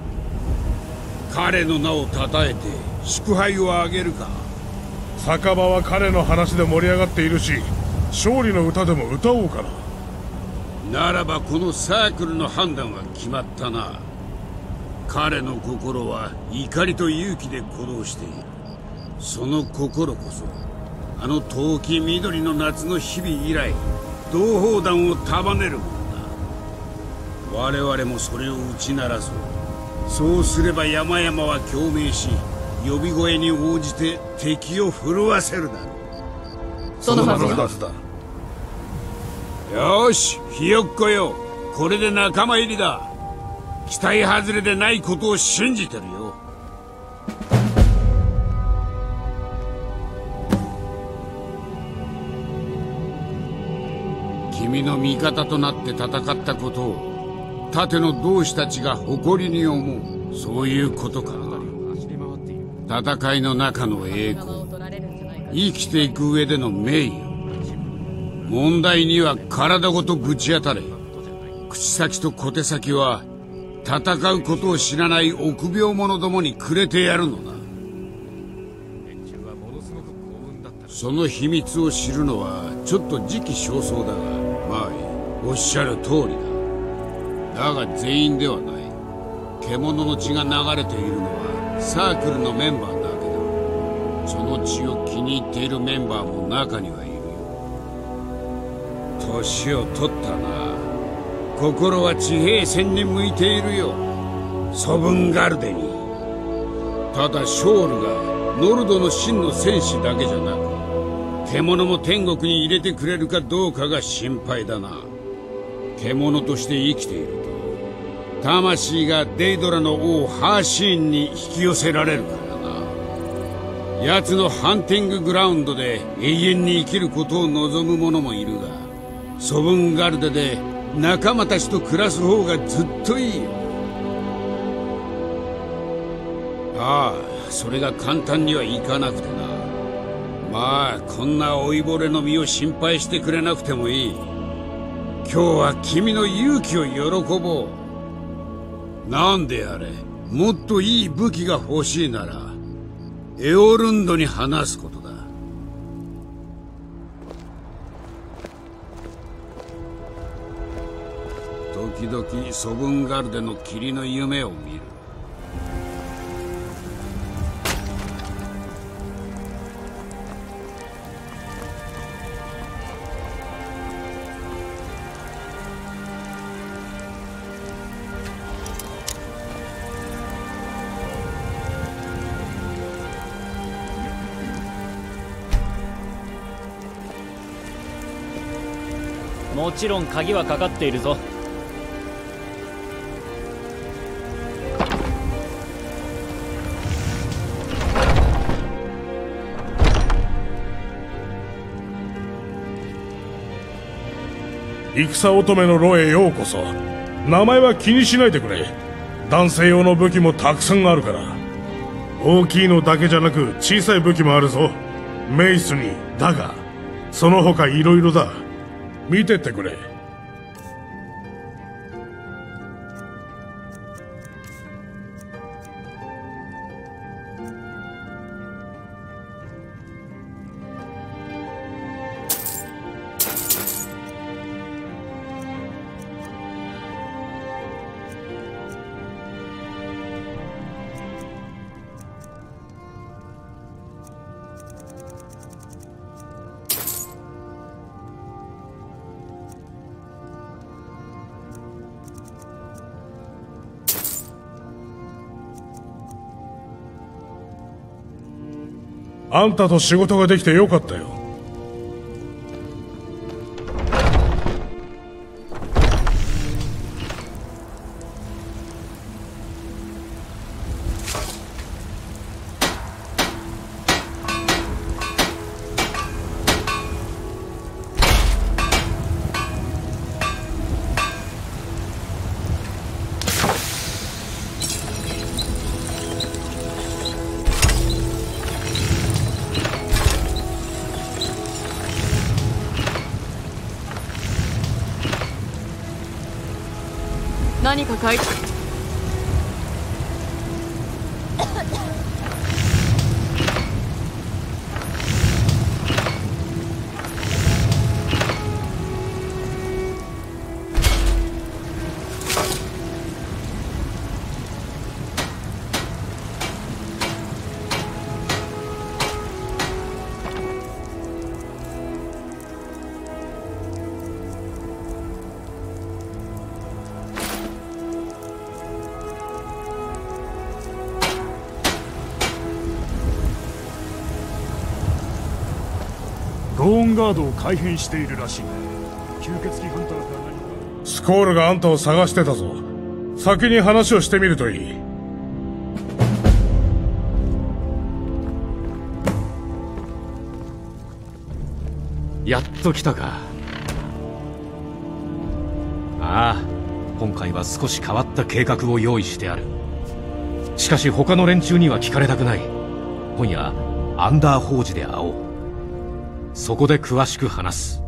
Speaker 5: 彼の名を称えて祝杯をあげるか。
Speaker 2: 酒場は彼の話で盛り上がっているし、勝利の歌でも歌おうかな。
Speaker 5: ならばこのサークルの判断は決まったな。彼の心は怒りと勇気で鼓動している。その心こそあの遠き緑の夏の日々以来同胞団を束ねるものだ。我々もそれを打ち鳴らそう。そうすれば山々は共鳴し、呼び声に応じて敵を震わせるだろう。
Speaker 1: そのはずだ。
Speaker 5: よし、ひよっこよ、これで仲間入りだ。期待外れでないことを信じてるよ。君の味方となって戦ったことを盾の同志たちが誇りに思う。そういうことか。戦いの中の栄光、生きていく上での名誉、問題には体ごとぶち当たれ。口先と小手先は戦うことを知らない臆病者どもにくれてやるのだ。その秘密を知るのはちょっと時期尚早だが、まあおっしゃる通りだ。だが全員ではない。獣の血が流れているのはサークルのメンバーだけだ。その血を気に入っているメンバーも中にはいるよ。年を取ったな。心は地平線に向いているよ、ソブンガルデに。ただショールがノルドの真の戦士だけじゃなく、獣も天国に入れてくれるかどうかが心配だな。獣として生きていると魂がデイドラの王ハーシーンに引き寄せられるからな。奴のハンティンググラウンドで永遠に生きることを望む者もいるが、ソブンガルデで仲間たちと暮らす方がずっといいよ。ああ、それが簡単にはいかなくてな。まあこんな老いぼれの身を心配してくれなくてもいい。今日は君の勇気を喜ぼう。 なんであれ、もっといい武器が欲しいならエオルンドに話すことだ。時々ソブンガルデの霧の夢を見る。
Speaker 14: もちろん鍵はかかっているぞ。
Speaker 2: 戦乙女の炉へようこそ。名前は気にしないでくれ。男性用の武器もたくさんあるから。大きいのだけじゃなく小さい武器もあるぞ。メイスにダガー、その他いろいろだ。見てってくれ。あんたと仕事ができてよかったよ。
Speaker 1: 何か書いて。
Speaker 11: ゴーンガードを改変しているらしい。吸血鬼ハンターか何か。
Speaker 2: スコールがあんたを探してたぞ。先に話をしてみるといい。
Speaker 3: やっと来たか。ああ、今回は少し変わった計画を用意してある。しかし他の連中には聞かれたくない。今夜アンダーホージで会おう。そこで詳しく話す。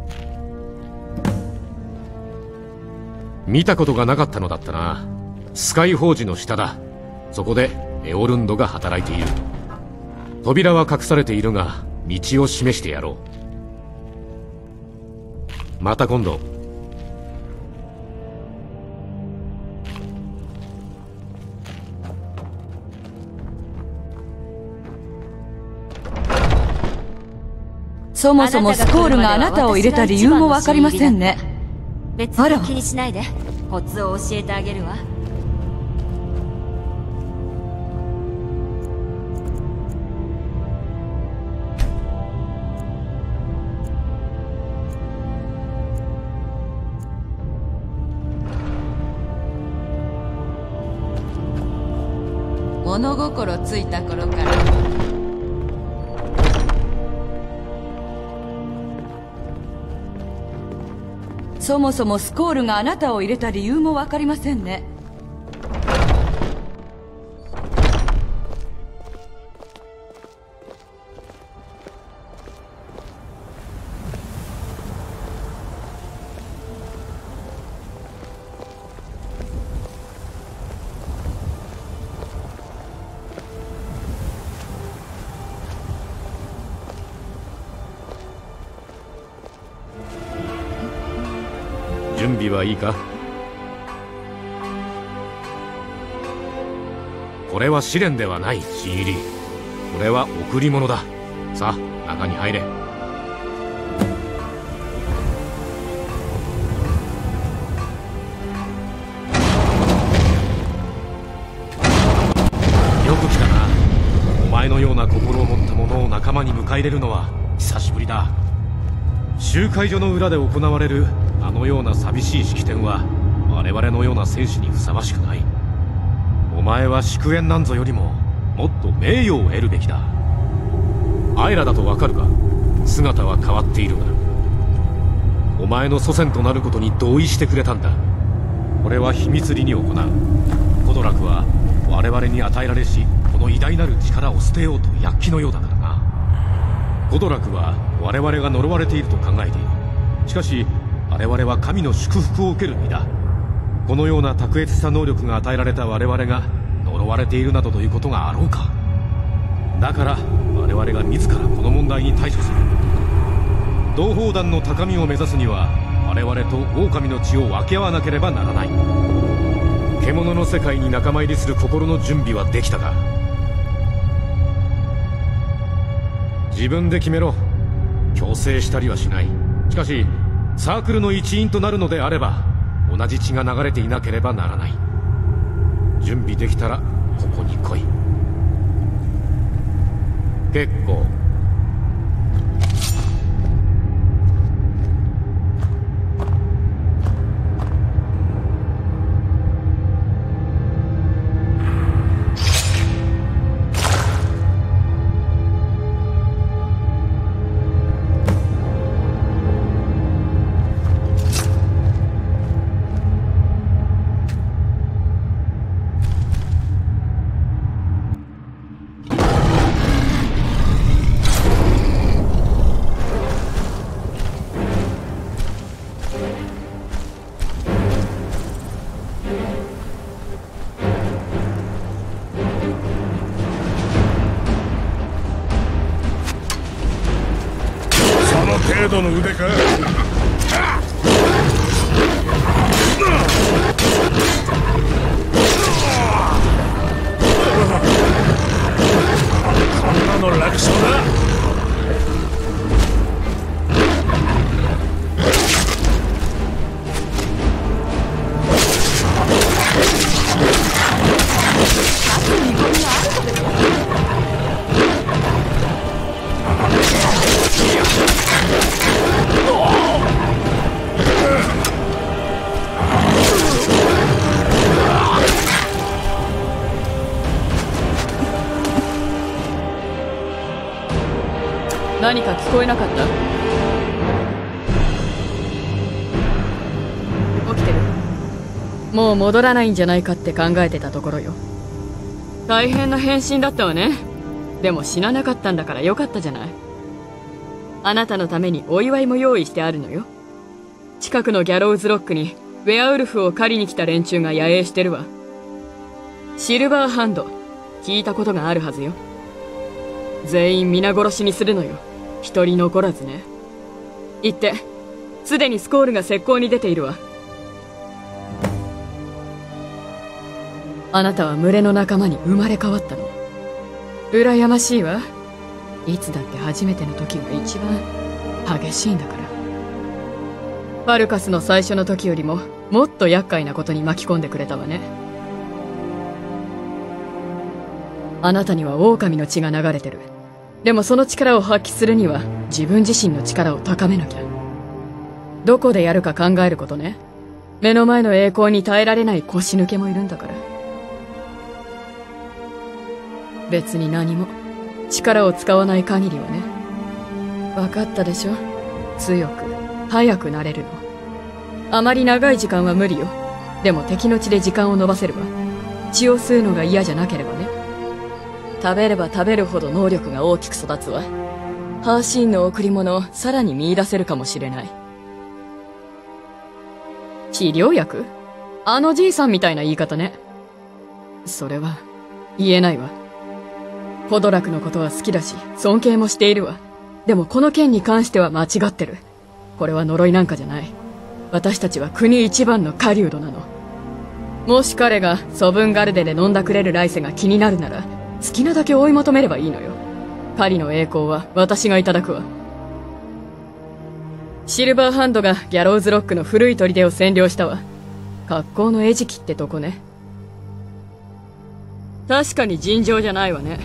Speaker 3: 見たことがなかったのだったな。スカイフォージの下だ。そこでエオルンドが働いている。扉は隠されているが道を示してやろう。また今度。
Speaker 15: そもそもスコールがあなたを入れた理由もわかりませんね。
Speaker 4: 別に気にしないで。コツを教えてあげるわ。
Speaker 15: 物心ついた頃からそもそもスコールがあなたを入れた理由もわかりませんね。
Speaker 3: 準備はいいか？これは試練ではない、新入り。これは贈り物だ。さあ、中に入れ。よく来たな。お前のような心を持った者を仲間に迎え入れるのは久しぶりだ。集会所の裏で行われるあのような寂しい式典は我々のような戦士にふさわしくない。お前は祝宴なんぞよりももっと名誉を得るべきだ。アイラだとわかるか？姿は変わっているが、お前の祖先となることに同意してくれたんだ。これは秘密裏に行う。コドラクは我々に与えられしこの偉大なる力を捨てようと躍起のようだからな。コドラクは我々が呪われていると考えている。しかし我々は神の祝福を受ける身だ。このような卓越した能力が与えられた我々が呪われているなどということがあろうか。だから我々が自らこの問題に対処する。同胞団の高みを目指すには我々と狼の血を分け合わなければならない。獣の世界に仲間入りする心の準備はできたか？自分で決めろ。強制したりはしない。しかしサークルの一員となるのであれば同じ血が流れていなければならない。準備できたらここに来い。結構。
Speaker 2: 程度の腕か。こんなの楽勝だ。
Speaker 1: 何か聞こえなかった？起きてる？もう戻らないんじゃないかって考えてたところよ。大変な変身だったわね。でも死ななかったんだからよかったじゃない。あなたのためにお祝いも用意してあるのよ。近くのギャロウズロックにウェアウルフを狩りに来た連中が野営してるわ。シルバーハンド、聞いたことがあるはずよ。全員皆殺しにするのよ。一人残らずね。言って、すでにスコールが石膏に出ているわ。あなたは群れの仲間に生まれ変わったの。羨ましいわ。いつだって初めての時が一番激しいんだから。ファルカスの最初の時よりももっと厄介なことに巻き込んでくれたわね。あなたには狼の血が流れてる。でもその力を発揮するには自分自身の力を高めなきゃ。どこでやるか考えることね。目の前の栄光に耐えられない腰抜けもいるんだから。別に何も力を使わない限りはね。分かったでしょ？強く早くなれるの。あまり長い時間は無理よ。でも敵の血で時間を延ばせるわ。血を吸うのが嫌じゃなければね。食べれば食べるほど能力が大きく育つわ。ハーシーンの贈り物をさらに見出せるかもしれない。治療薬？あのじいさんみたいな言い方ね。それは言えないわ。ホドラクのことは好きだし尊敬もしているわ。でもこの件に関しては間違ってる。これは呪いなんかじゃない。 私たちは国一番の狩人なの。もし彼がソブンガルデで飲んだくれる来世が気になるなら、好きなだけ追い求めればいいのよ。狩りの栄光は私がいただくわ。シルバーハンドがギャローズロックの古い砦を占領したわ。格好の餌食ってとこね。確かに尋常じゃないわね。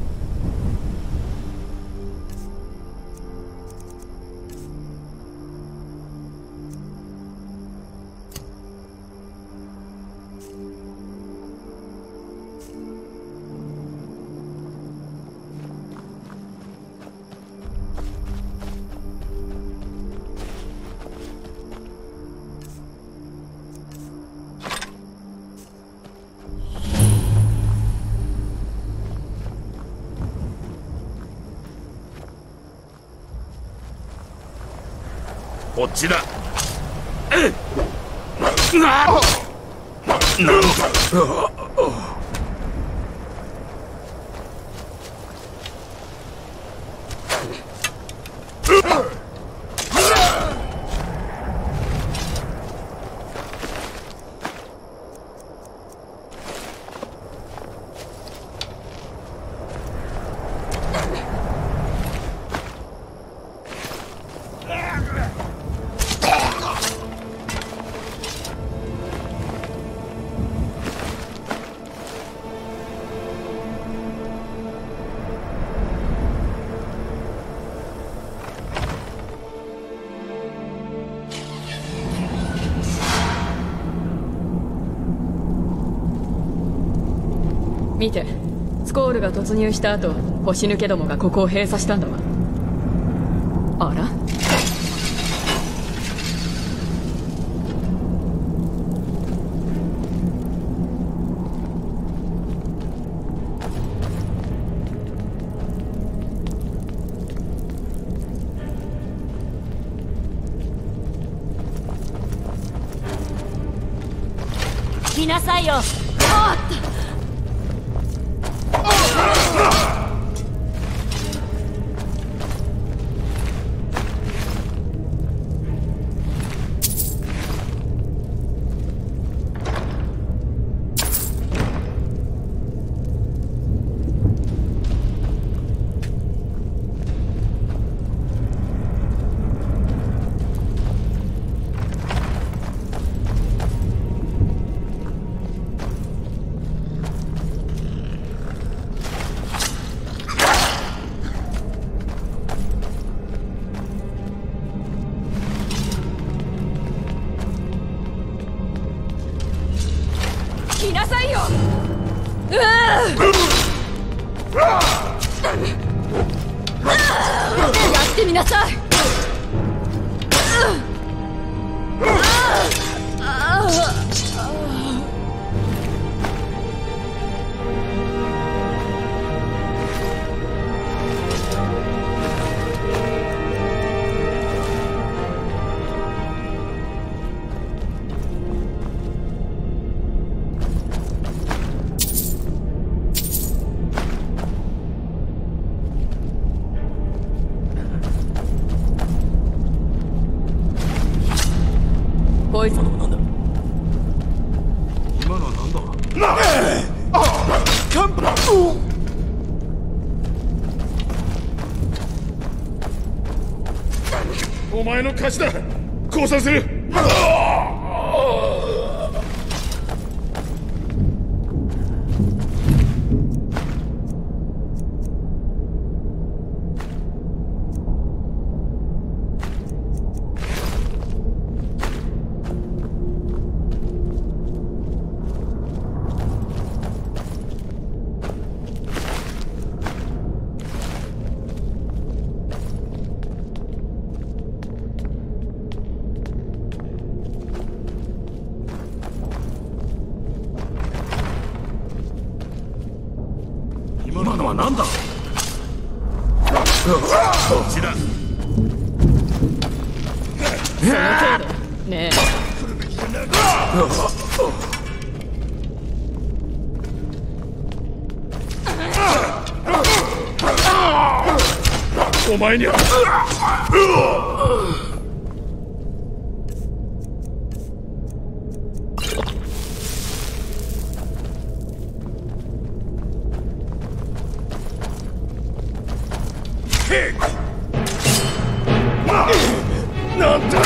Speaker 6: こっちだ。な、なんだ。
Speaker 1: 見て、スコールが突入した後、腰抜けどもがここを閉鎖したんだわ。あら？
Speaker 4: 来なさいよ。
Speaker 12: あっ来なさいよ。うわやってみなさい。
Speaker 1: こいつ
Speaker 6: 今のは何だ。なカンパお前の勝ちだ。降参する。今のは何だ。こっちだ。
Speaker 1: その程度ねえ。
Speaker 6: お前にはけ。なんだ。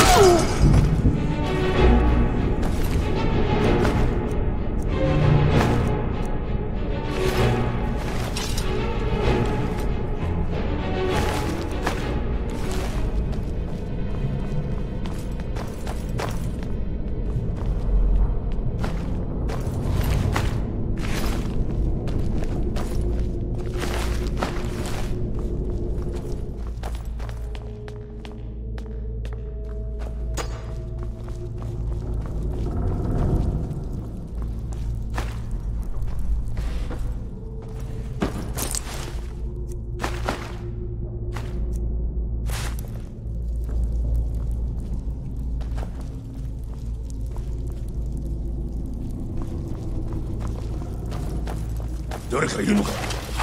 Speaker 6: 誰かいるのか。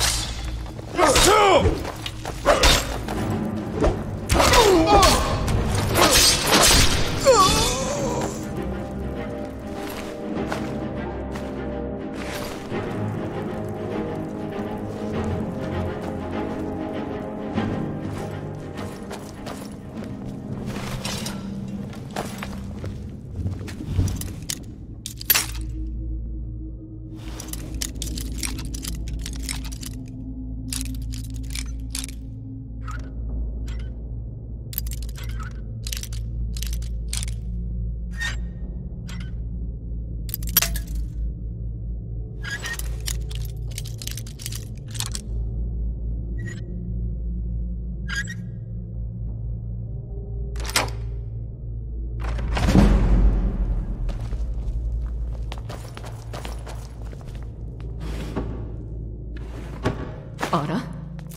Speaker 1: あら？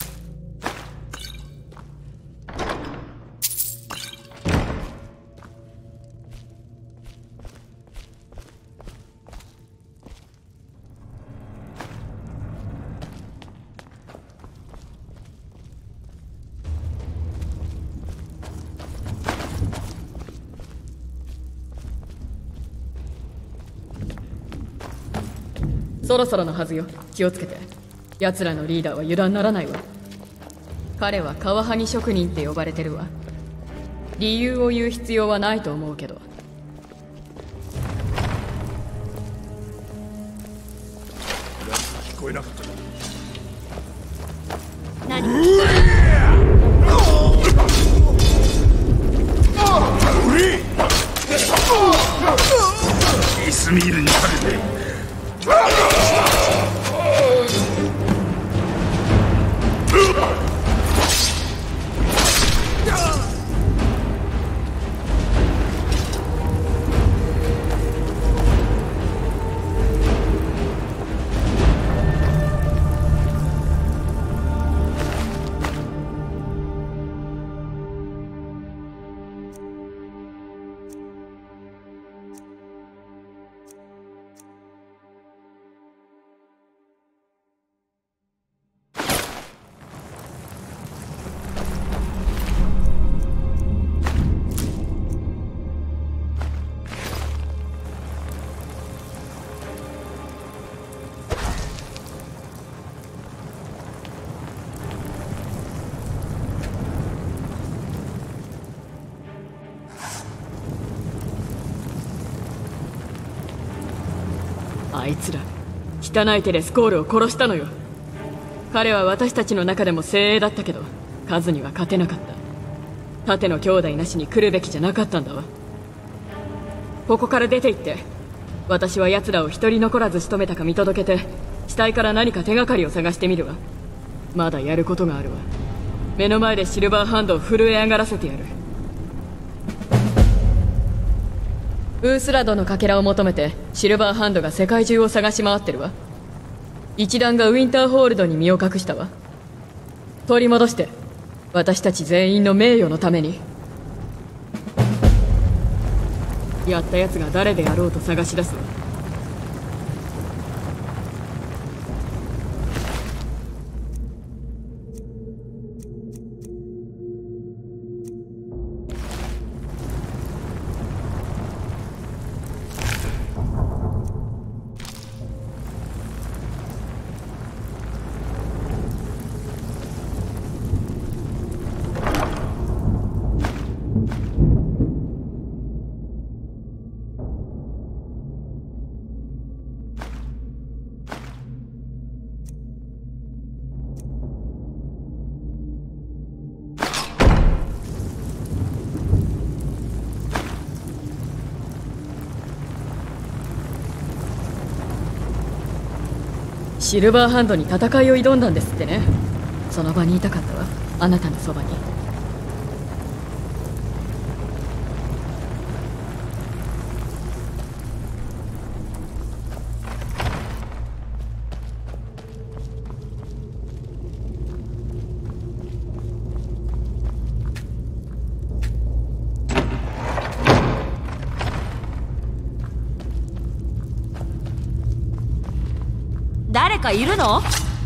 Speaker 1: そろそろのはずよ。気をつけて。奴らのリーダーは油断ならないわ。彼はカワハギ職人って呼ばれてるわ。理由を言う必要はないと思うけど。
Speaker 6: 聞こえなかった。
Speaker 4: 何？
Speaker 6: イスミールにかけて。
Speaker 1: あいつら汚い手でスコールを殺したのよ。彼は私たちの中でも精鋭だったけど数には勝てなかった。盾の兄弟なしに来るべきじゃなかったんだわ。ここから出て行って私は奴らを一人残らず仕留めたか見届けて死体から何か手がかりを探してみるわ。まだやることがあるわ。目の前でシルバーハンドを震え上がらせてやる。ウースラドのかけらを求めてシルバーハンドが世界中を探し回ってるわ。一団がウィンターホールドに身を隠したわ。取り戻して私たち全員の名誉のために。やった奴が誰であろうと探し出すわ。 シルバーハンドに戦いを挑んだんですってね。その場にいたかったわ、あなたのそばに。
Speaker 4: 誰かいるの？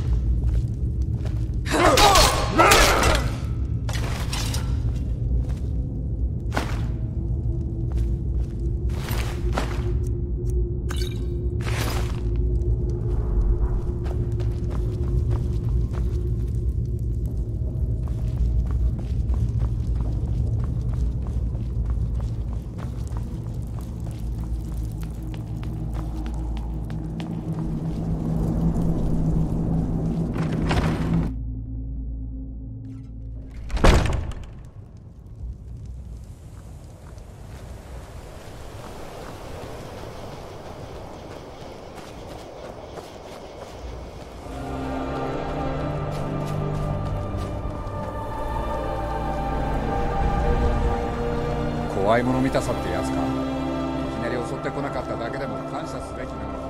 Speaker 16: 怖いもの見たさってやつか。いきなり襲ってこなかっただけでも感謝すべきなの。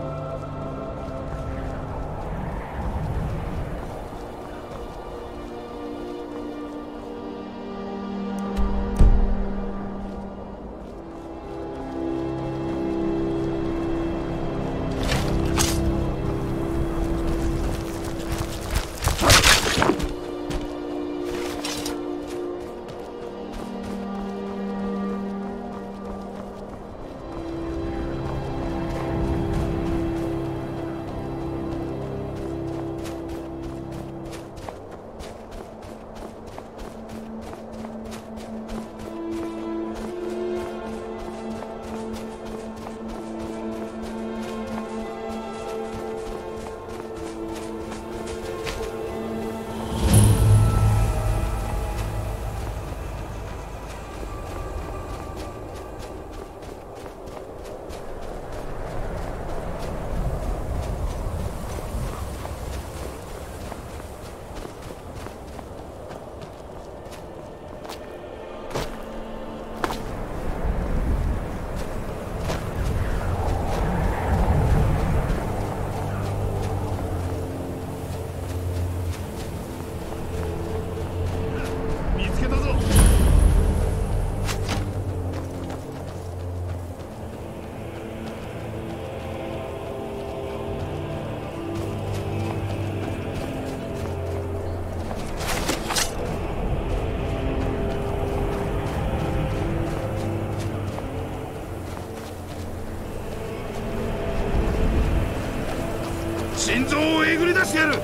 Speaker 16: 心臓をえぐり出してやる。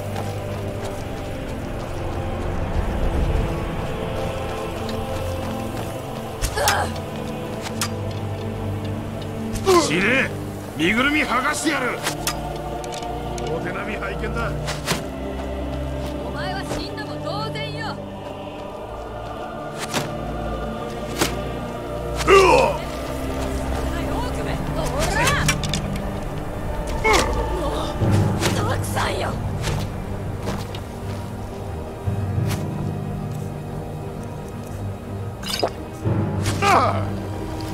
Speaker 16: 死ね、身ぐるみ剥がしてやる。お手並み拝見だ。
Speaker 12: お前は死んだも当然よ。
Speaker 6: うわっ、
Speaker 12: たくさんよ。
Speaker 6: ああ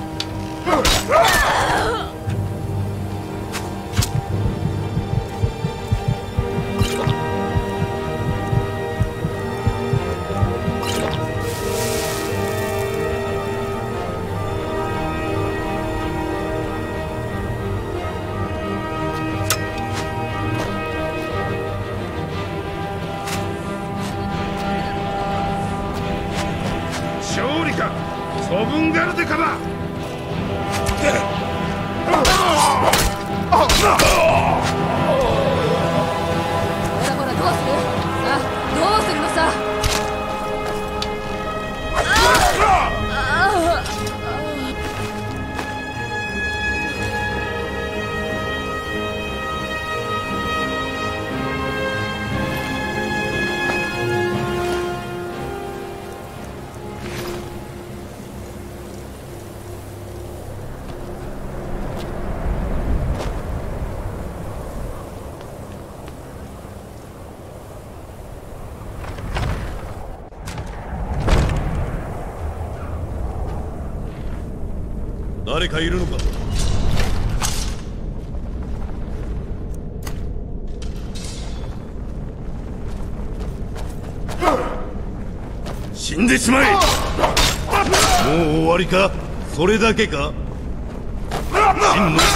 Speaker 6: 勝利か、ソブンガルデかだ。
Speaker 12: ほらほら、どうする？さあ、どうするのさ。
Speaker 6: 誰かいるのか？死んでしまえ！もう終わりか？それだけか？真の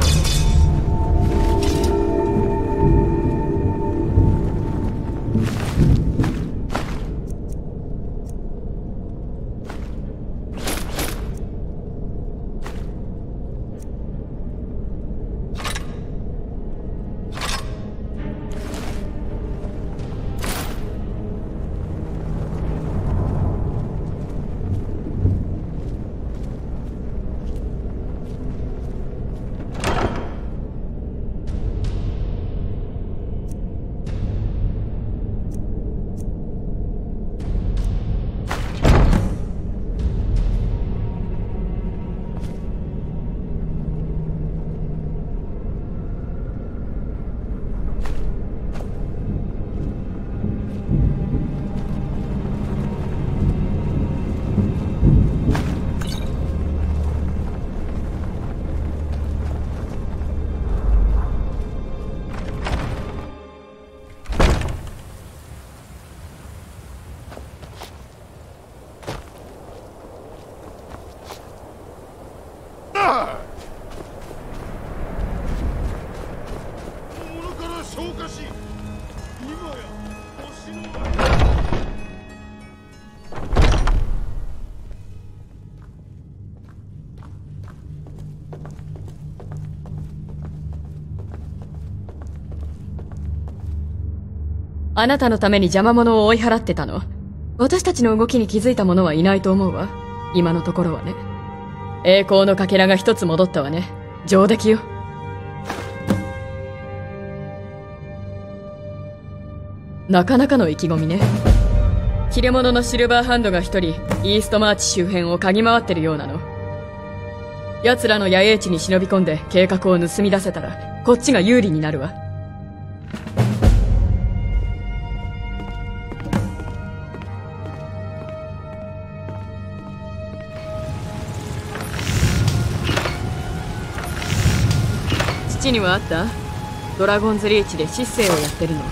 Speaker 1: あなたのために邪魔者を追い払ってたの。私たちの動きに気づいた者はいないと思うわ。今のところはね。栄光のかけらが一つ戻ったわね。上出来よ。なかなかの意気込みね。切れ者のシルバーハンドが一人、イーストマーチ周辺を嗅ぎ回ってるようなの。奴らの野営地に忍び込んで計画を盗み出せたら、こっちが有利になるわ。父にはあった？ドラゴンズリーチで執政をやってるの。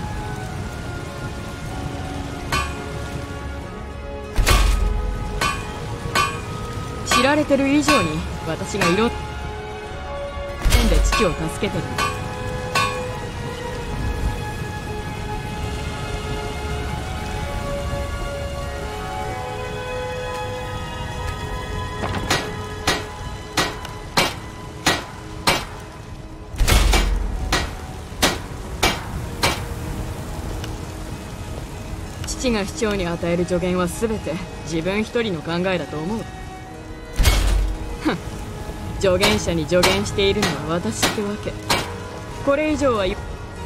Speaker 1: 知られてる以上に私がいろんな面で父を助けてるの。父が市長に与える助言は全て自分一人の考えだと思う。ふん、助言者に助言しているのは私ってわけ。これ以上は言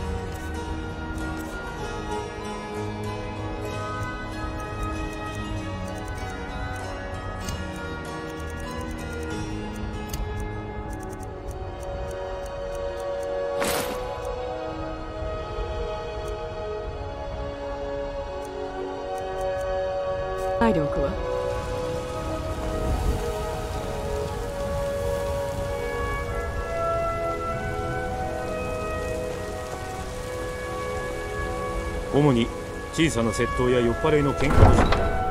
Speaker 1: ないでおくわ。
Speaker 7: 主に小さな窃盗や酔っ払いの喧嘩の事件。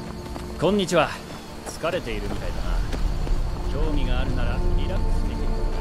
Speaker 14: こんにちは。疲れているみたいだな。興味があるならリラックスできる。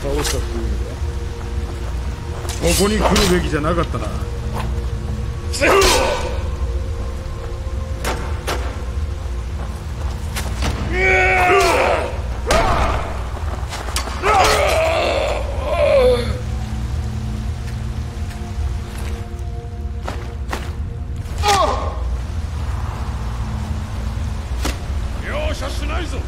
Speaker 11: 倒したっていうのか。
Speaker 2: ここに来るべきじゃなかったな。
Speaker 16: 容赦しないぞ。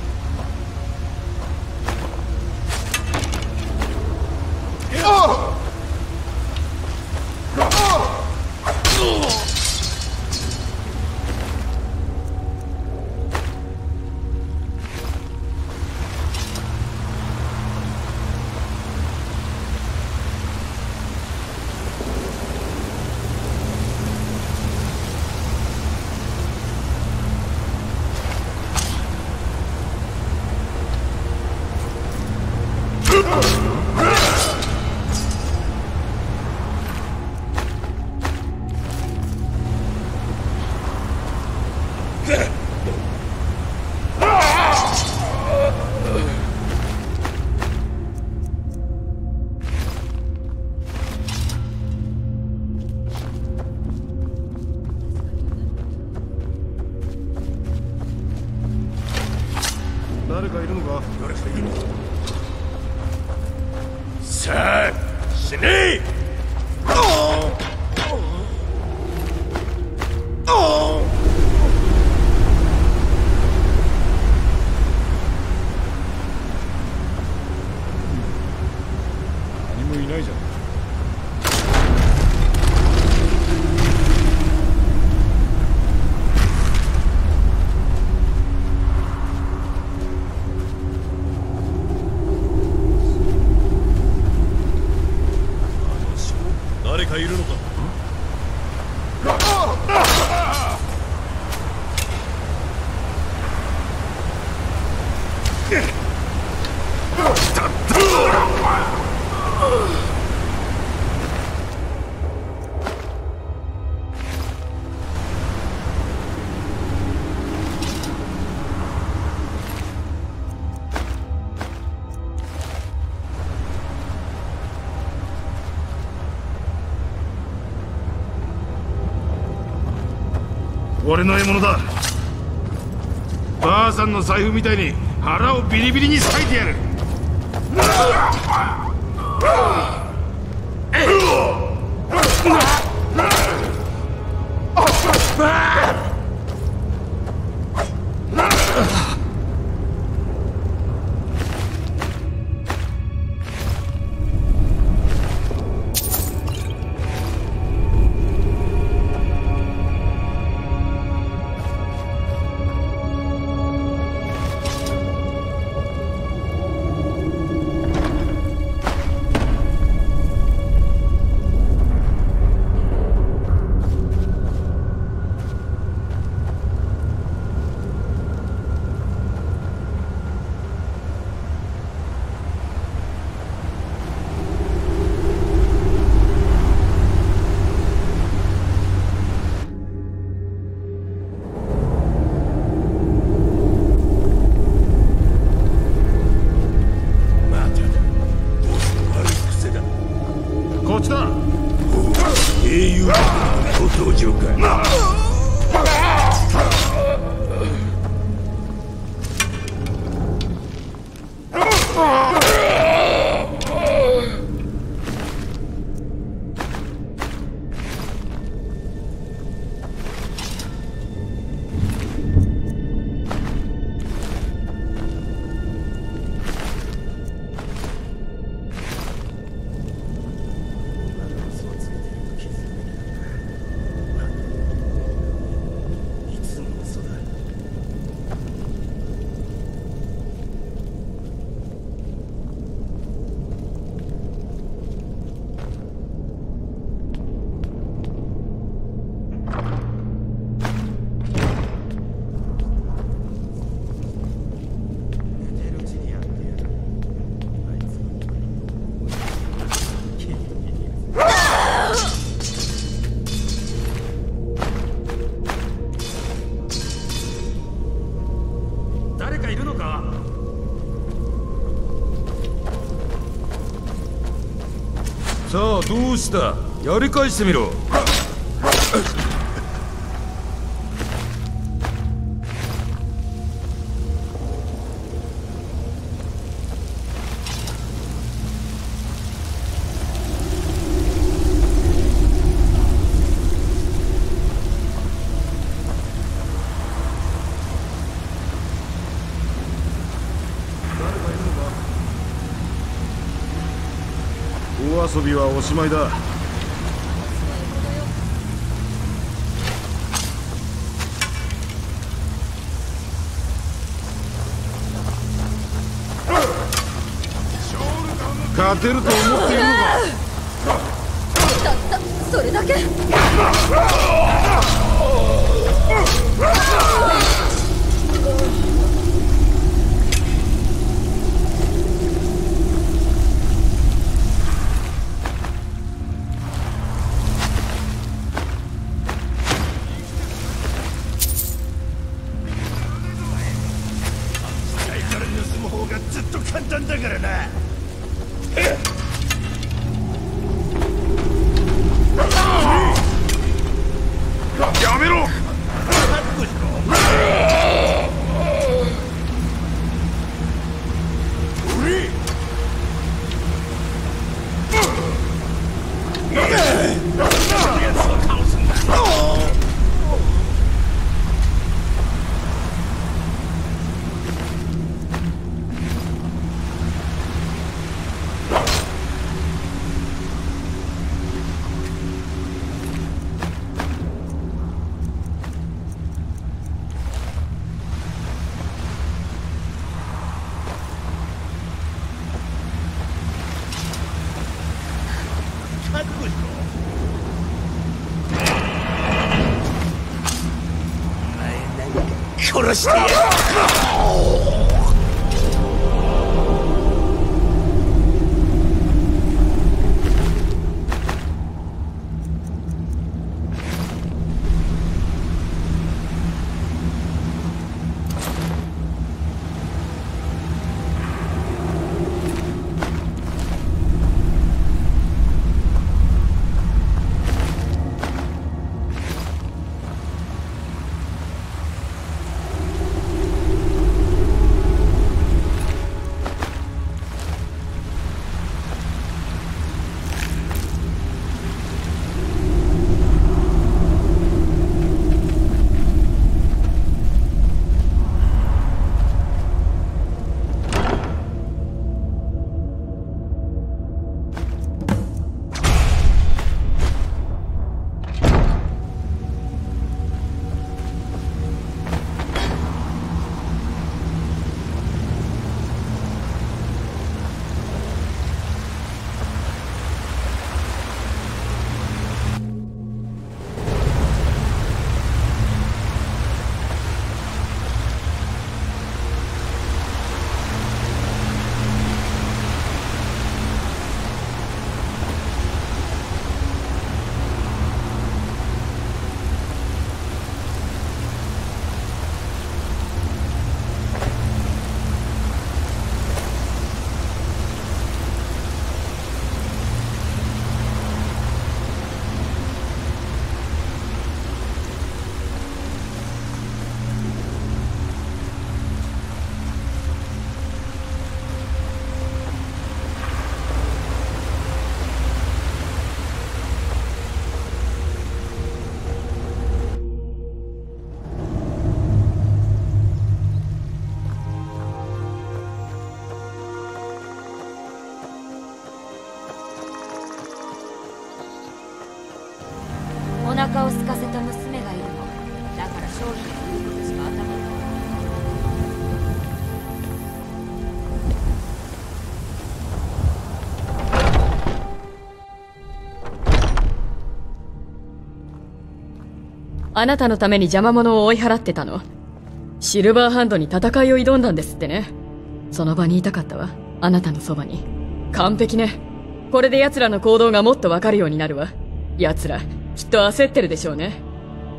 Speaker 2: 誰かいるのか。
Speaker 16: 誰かいるのか。さあ死ね。
Speaker 11: 何もいないじゃん。
Speaker 16: 誰かいるのか。俺の獲物だ。ばあさんの財布みたいに腹をビリビリに裂いてやる。こっちだ。英雄のご登場か。誰かいるのか。
Speaker 8: さあどうした？やり返してみろ。
Speaker 6: 遊びはおしまいだ。勝てると思っているのか。
Speaker 12: たったそれだけ。
Speaker 6: やめろ。
Speaker 17: 殺してやる。
Speaker 4: お腹を空かせた娘がいるの。だから商品を売ることしか頭にない。
Speaker 1: あなたのために邪魔者を追い払ってたの。シルバーハンドに戦いを挑んだんですってね。その場にいたかったわ。あなたのそばに。完璧ね。これで奴らの行動がもっとわかるようになるわ。奴らきっと焦ってるでしょうね。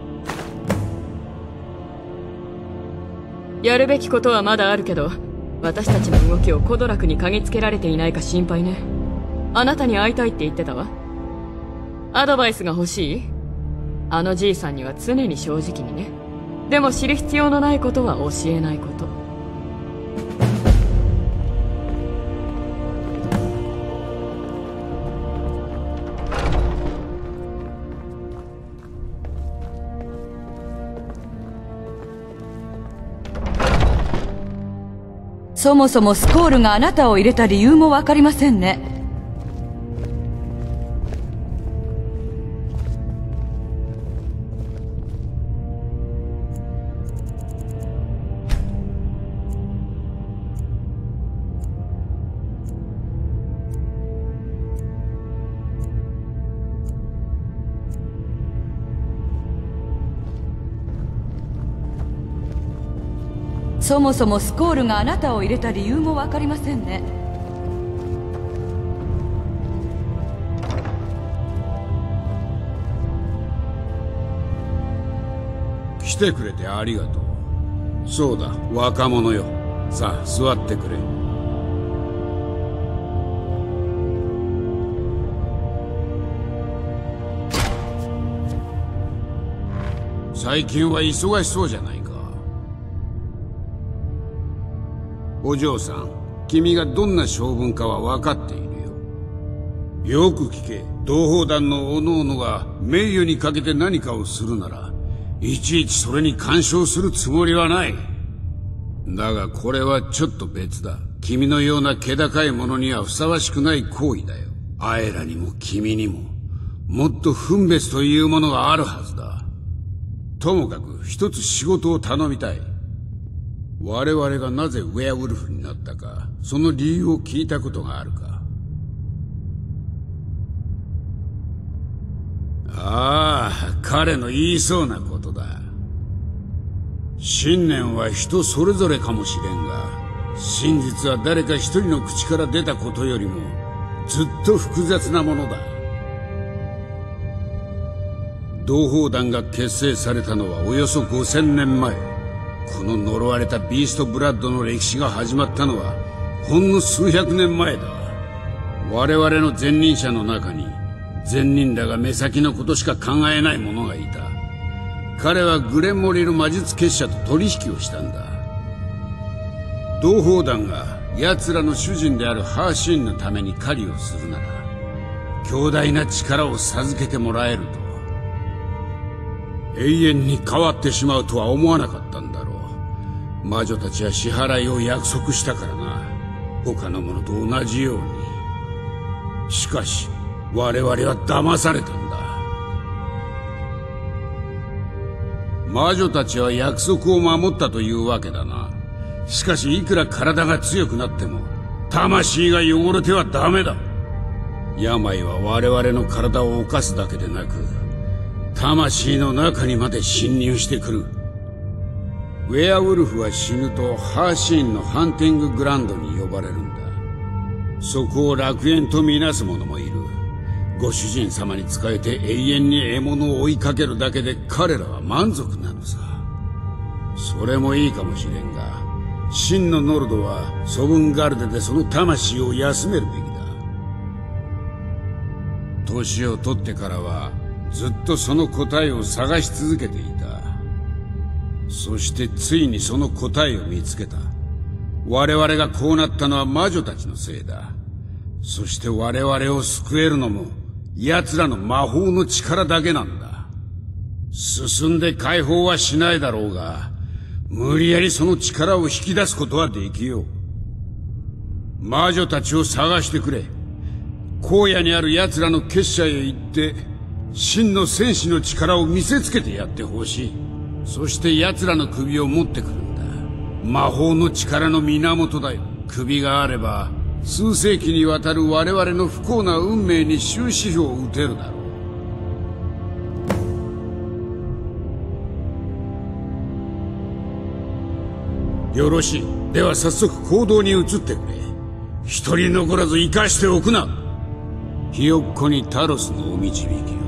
Speaker 1: やるべきことはまだあるけど、私たちの動きをコドラクに嗅ぎつけられていないか心配ね。 あなたに会いたいって言ってたわ。アドバイスが欲しい？あのじいさんには常に正直にね。でも知る必要のないことは教えないこと。
Speaker 15: そもそもスコールがあなたを入れた理由もわかりませんね。そもそもスコールがあなたを入れた理由もわかりませんね。
Speaker 5: 来てくれてありがとう。そうだ、若者よ。さあ座ってくれ。最近は忙しそうじゃないか。お嬢さん、君がどんな性分かは分かっているよ。よく聞け。同胞団のおのおのが名誉にかけて何かをするなら、いちいちそれに干渉するつもりはない。だがこれはちょっと別だ。君のような気高い者にはふさわしくない行為だよ。あえらにも君にも、もっと分別というものがあるはずだ。ともかく一つ仕事を頼みたい。我々がなぜウェアウルフになったか、その理由を聞いたことがあるか？ああ、彼の言いそうなことだ。信念は人それぞれかもしれんが、真実は誰か一人の口から出たことよりもずっと複雑なものだ。同胞団が結成されたのはおよそごせんねんまえ。この呪われたビーストブラッドの歴史が始まったのはほんの数百年前だ。我々の前任者の中に前任だが目先のことしか考えない者がいた。彼はグレンモリル魔術結社と取引をしたんだ。同胞団が奴らの主人であるハーシーンのために狩りをするなら強大な力を授けてもらえると。永遠に変わってしまうとは思わなかったんだろう。魔女たちは支払いを約束したからな。他の者と同じように。しかし我々は騙されたんだ。魔女たちは約束を守ったというわけだな。しかしいくら体が強くなっても魂が汚れてはダメだ。病は我々の体を侵すだけでなく魂の中にまで侵入してくる。ウェアウルフは死ぬとハーシーンのハンティンググラウンドに呼ばれるんだ。そこを楽園とみなす者もいる。ご主人様に仕えて永遠に獲物を追いかけるだけで彼らは満足なのさ。それもいいかもしれんが、真のノルドはソブンガルデでその魂を休めるべきだ。年を取ってからはずっとその答えを探し続けていた。そしてついにその答えを見つけた。我々がこうなったのは魔女たちのせいだ。そして我々を救えるのも奴らの魔法の力だけなんだ。進んで解放はしないだろうが、無理やりその力を引き出すことはできよう。魔女たちを探してくれ。荒野にある奴らの結社へ行って真の戦士の力を見せつけてやってほしい。そして奴らの首を持ってくるんだ。魔法の力の源だよ。首があれば数世紀にわたる我々の不幸な運命に終止符を打てるだろう。よろしい。では早速行動に移ってくれ。一人残らず生かしておくな。ひよっこにタロスのお導きを。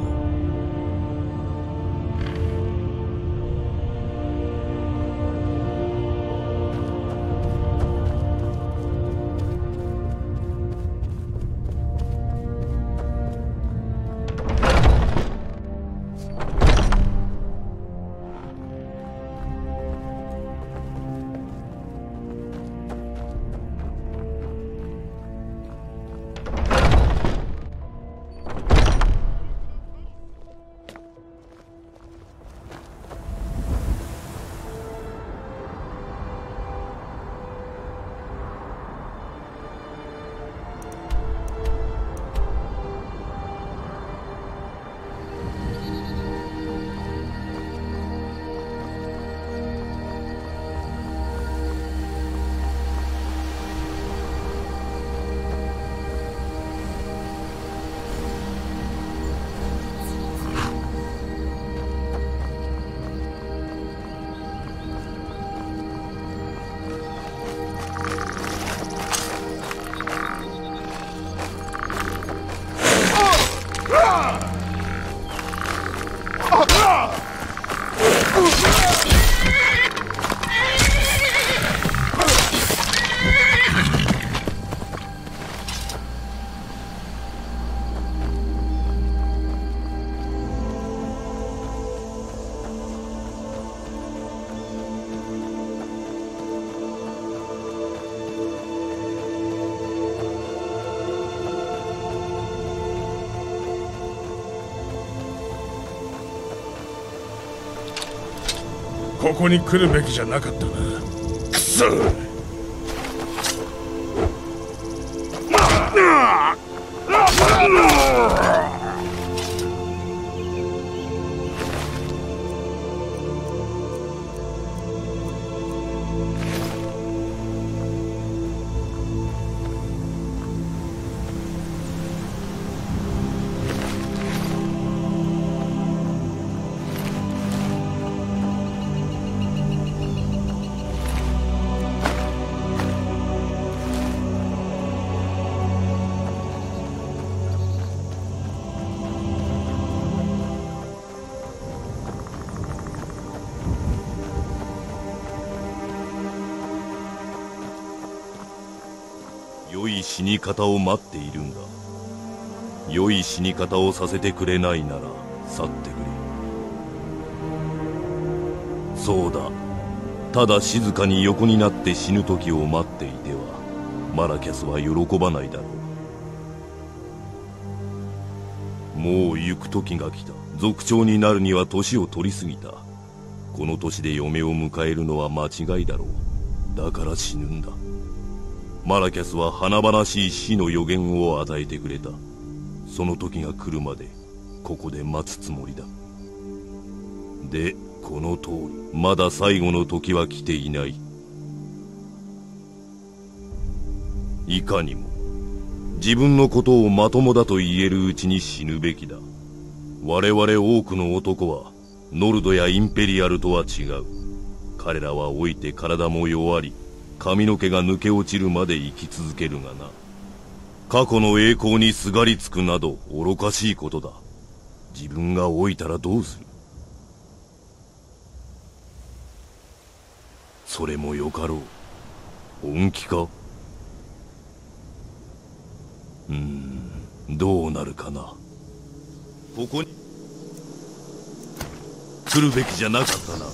Speaker 2: ここに来るべきじゃなかったな。くそ。
Speaker 18: 良い死に方を待っているんだ。良い死に方をさせてくれないなら去ってくれ。そうだ、ただ静かに横になって死ぬ時を待っていてはマラキャスは喜ばないだろう。もう行く時が来た。族長になるには年を取りすぎた。この年で嫁を迎えるのは間違いだろう。だから死ぬんだ。マラキャスは華々しい死の予言を与えてくれた。その時が来るまでここで待つつもりだ。で、この通りまだ最後の時は来ていない。いかにも自分のことをまともだと言えるうちに死ぬべきだ。我々多くの男はノルドやインペリアルとは違う。彼らは老いて体も弱り髪の毛が抜け落ちるまで生き続けるがな。過去の栄光にすがりつくなど愚かしいことだ。自分が老いたらどうする。それもよかろう。本気か。うーん、どうなるかな。ここに来るべきじゃなかったな。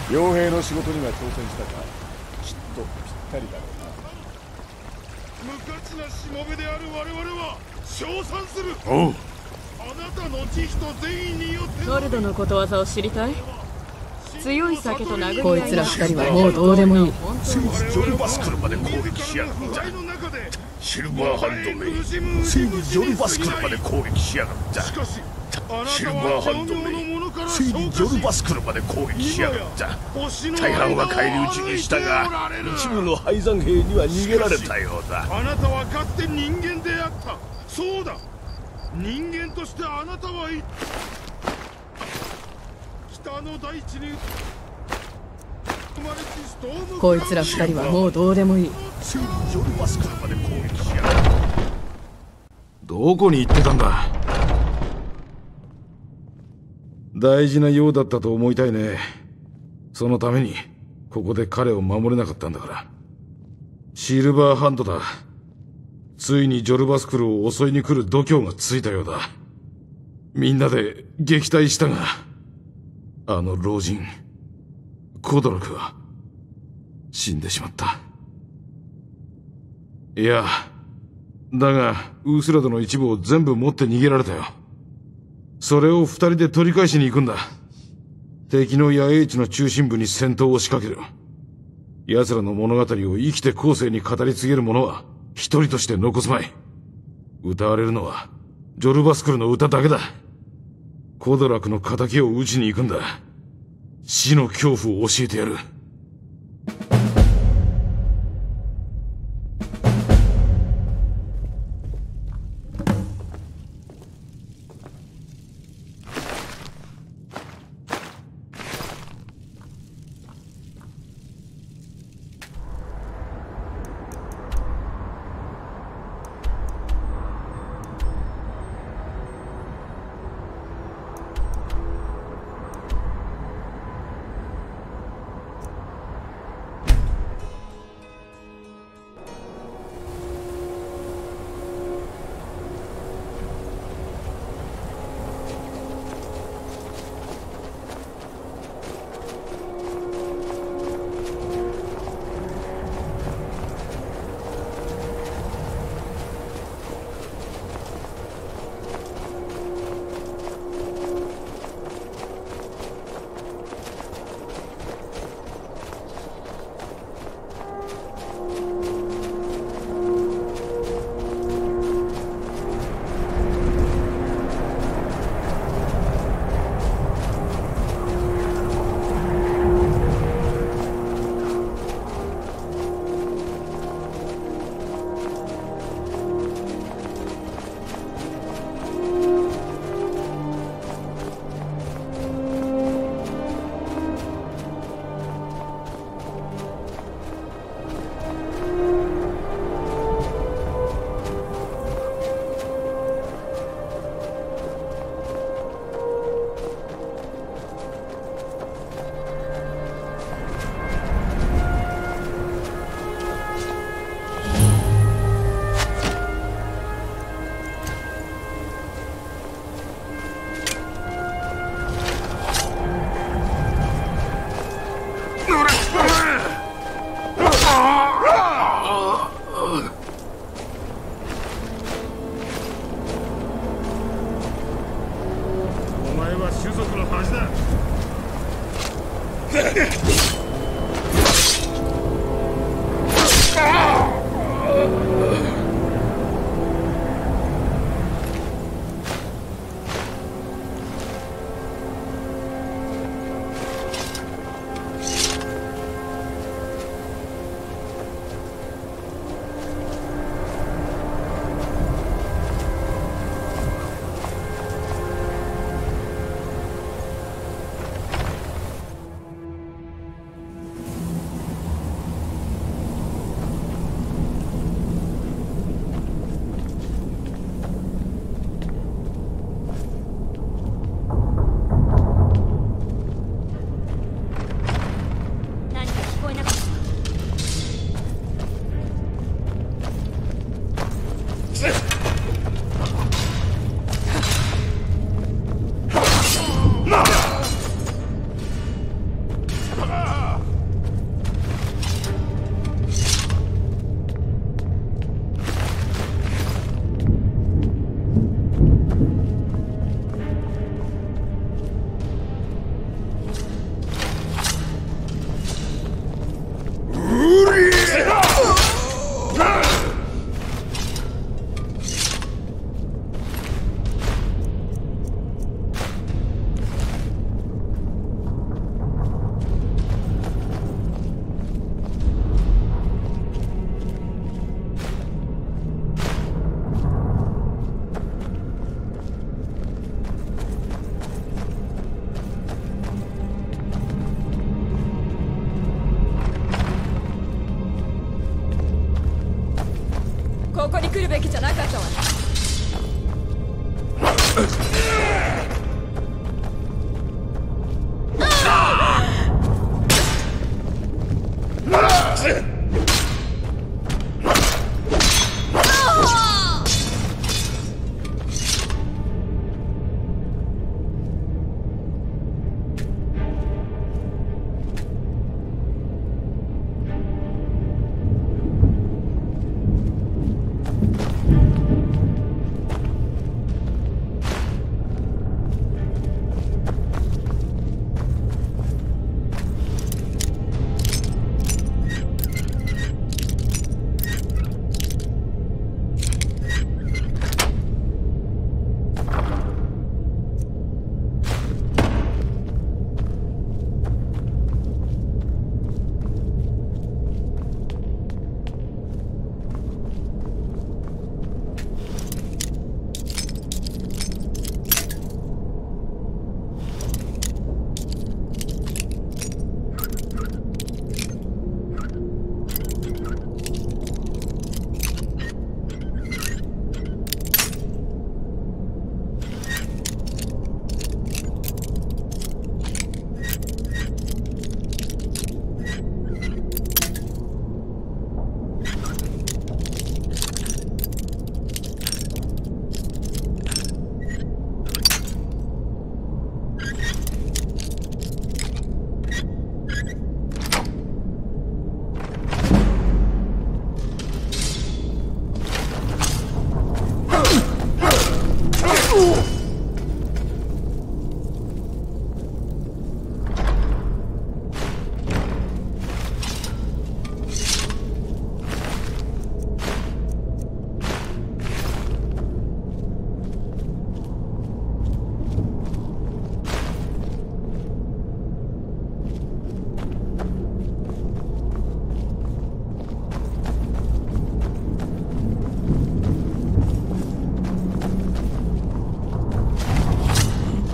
Speaker 11: 傭兵の仕事には挑戦したか。きっとぴったりだろうな。
Speaker 6: 無価値なしもべである我々は称賛する。
Speaker 2: おう。
Speaker 6: あなたの慈悲と善意によって
Speaker 1: トルドのことわざを知りたい？強い酒と殴りこいつら二人はもうどうでもいい。
Speaker 16: ついにジョルバスクルまで攻撃しやがった。シルバーハンドめ、ついにジョルバスクルまで攻撃しやがった。シルバーハンドめ、ついにジョルバスクルまで攻撃しやがった。大半は返り討ちにしたが、一部の敗残兵には逃げられたようだ。
Speaker 6: あなたはかつて人間であった。そうだ、人間としてあなたは北の大地に
Speaker 1: こいつら二人はもうどうでもいい。
Speaker 16: ついにジョルバスクルまで攻撃しやがった。
Speaker 2: どこに行ってたんだ。大事なようだったと思いたいね。そのためにここで彼を守れなかったんだから。シルバーハンドだ。ついにジョルバスクルを襲いに来る度胸がついたようだ。みんなで撃退したが、あの老人コドラクは死んでしまった。いや、だがウースラドの一部を全部持って逃げられたよ。それを二人で取り返しに行くんだ。敵の野営地の中心部に戦闘を仕掛ける。奴らの物語を生きて後世に語り継げる者は一人として残すまい。歌われるのはジョルバスクルの歌だけだ。コドラクの仇を討ちに行くんだ。死の恐怖を教えてやる。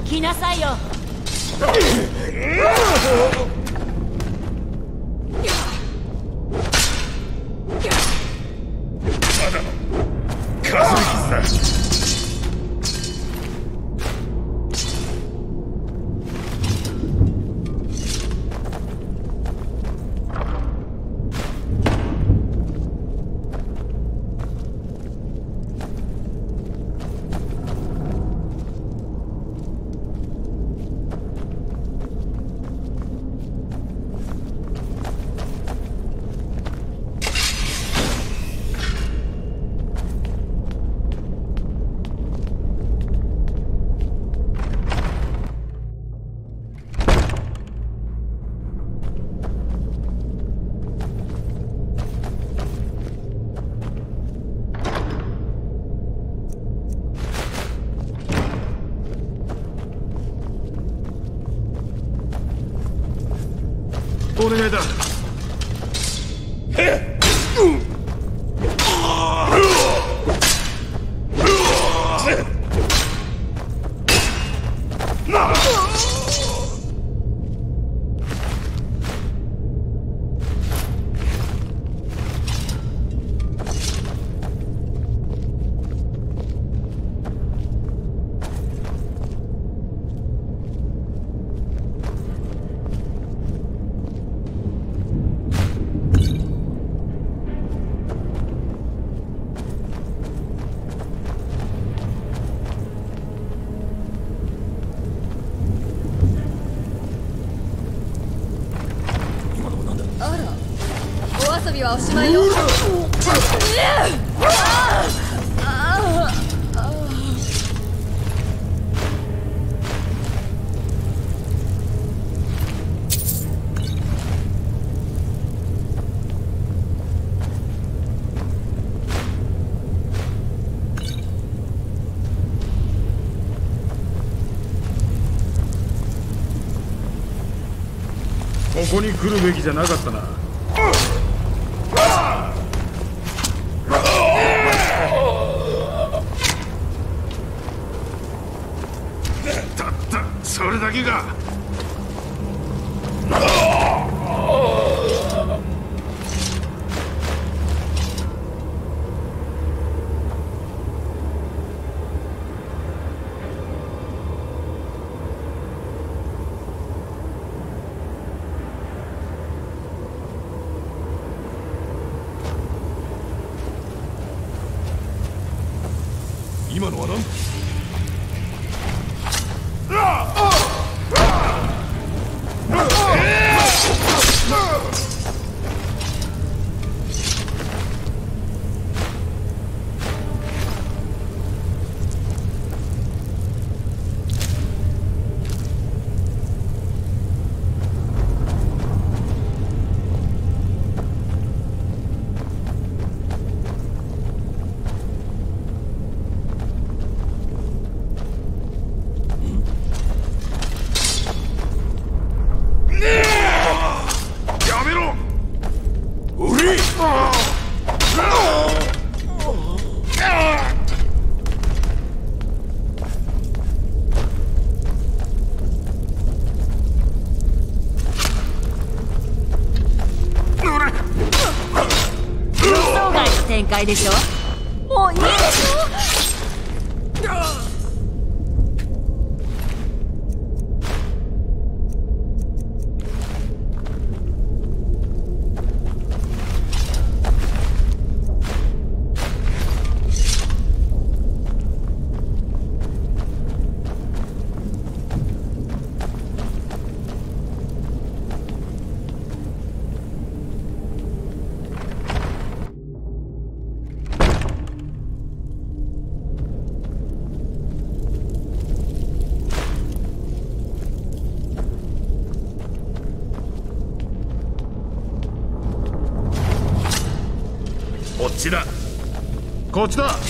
Speaker 4: 来なさいよ。
Speaker 16: ただのかすり傷だ。お願いだ。
Speaker 12: 遊びはおしまいよ。
Speaker 2: ここに来るべきじゃなかったな。
Speaker 16: たったそれだけか。今のは何？
Speaker 4: 展開でしょ。もういいでしょ。
Speaker 16: こっちだ。こっちだ。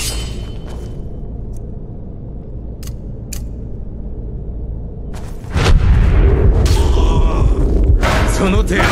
Speaker 13: その手。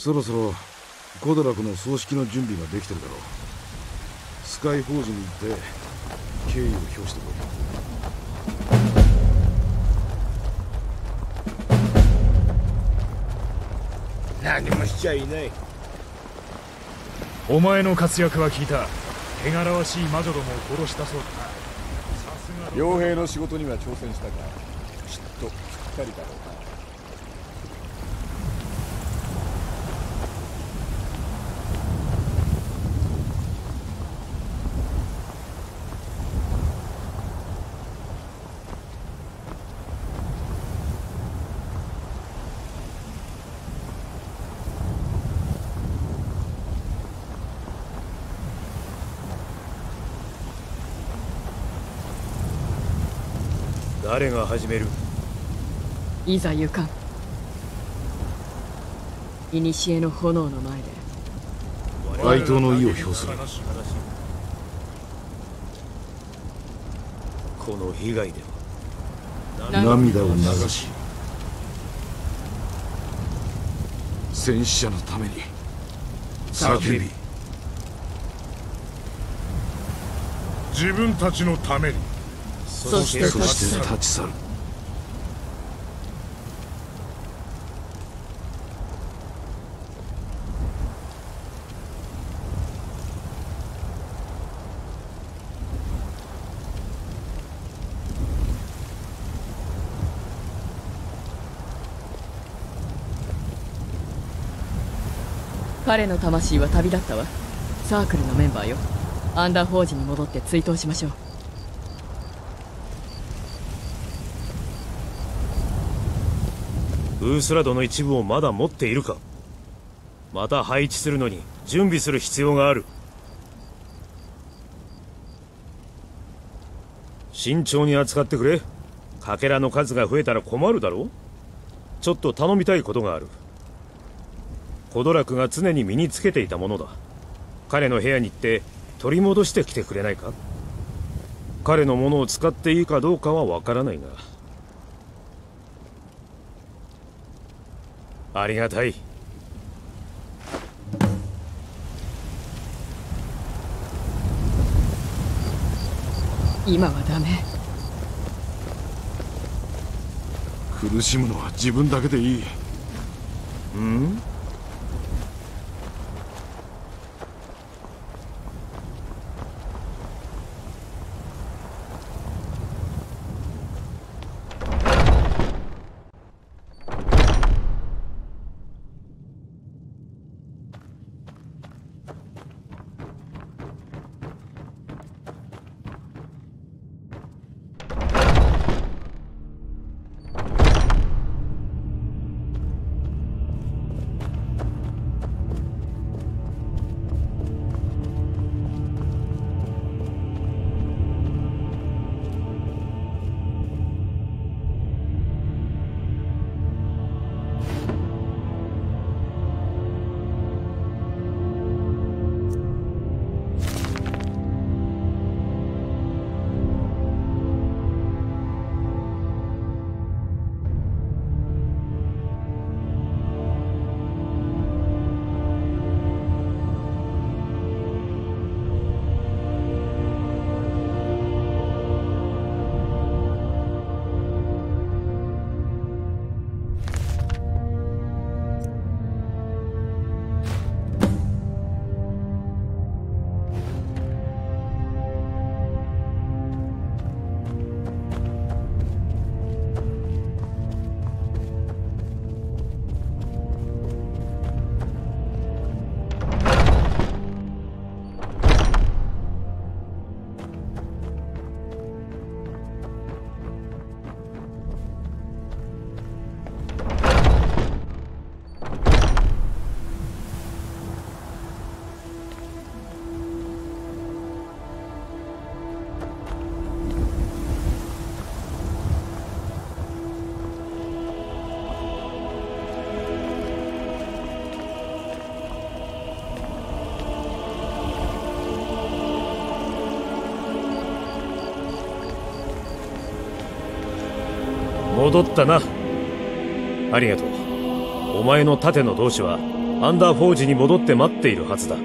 Speaker 6: そろそろコドラクの葬式の準備ができてるだろう。スカイフォージに行って敬意を表してこい。
Speaker 9: 何もしちゃいない。
Speaker 11: お前の活躍は聞いた。汚らわしい魔女どもを殺したそうだな。傭兵の仕事には挑戦したが、きっとぴったりだろうな。
Speaker 7: 誰が始める？
Speaker 1: いざ行かん。古の炎の前で
Speaker 6: 哀悼の意を表する。
Speaker 7: この被害で
Speaker 6: は涙を流し、戦死者のために叫び、
Speaker 2: 自分たちのために、
Speaker 6: そして立ち去る。
Speaker 1: 彼の魂は旅立ったわ。サークルのメンバーよ。アンダーフォージに戻って追悼しましょう。
Speaker 7: ウースラドの一部をまだ持っているか。また配置するのに準備する必要がある。慎重に扱ってくれ。かけらの数が増えたら困るだろう。ちょっと頼みたいことがある。コドラクが常に身につけていたものだ。彼の部屋に行って取り戻してきてくれないか。彼のものを使っていいかどうかはわからないが。ありがたい。
Speaker 1: 今はダメ。
Speaker 6: 苦しむのは自分だけでいい。
Speaker 7: うん？戻ったな。ありがとう。お前の盾の同志はアンダーフォージに戻って待っているはずだ。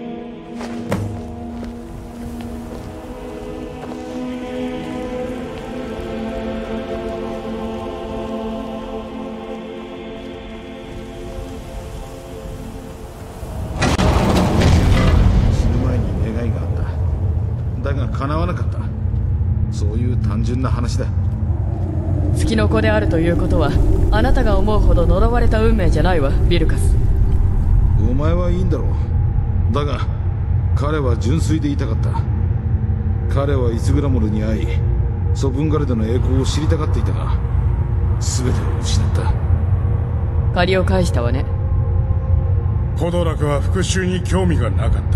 Speaker 6: 死ぬ前に願いがあった。だが叶わなかった。そういう単純な話だ。
Speaker 1: 月の子であるということはあなたが思うほど呪われた運命じゃないわ、ビルカス。
Speaker 6: お前はいいんだろう。だが彼は純粋でいたかった。彼はイスグラモルに会いソブンガルデの栄光を知りたがっていたが全てを失った。
Speaker 1: 借りを返したわね。
Speaker 2: コドラクは復讐に興味がなかった。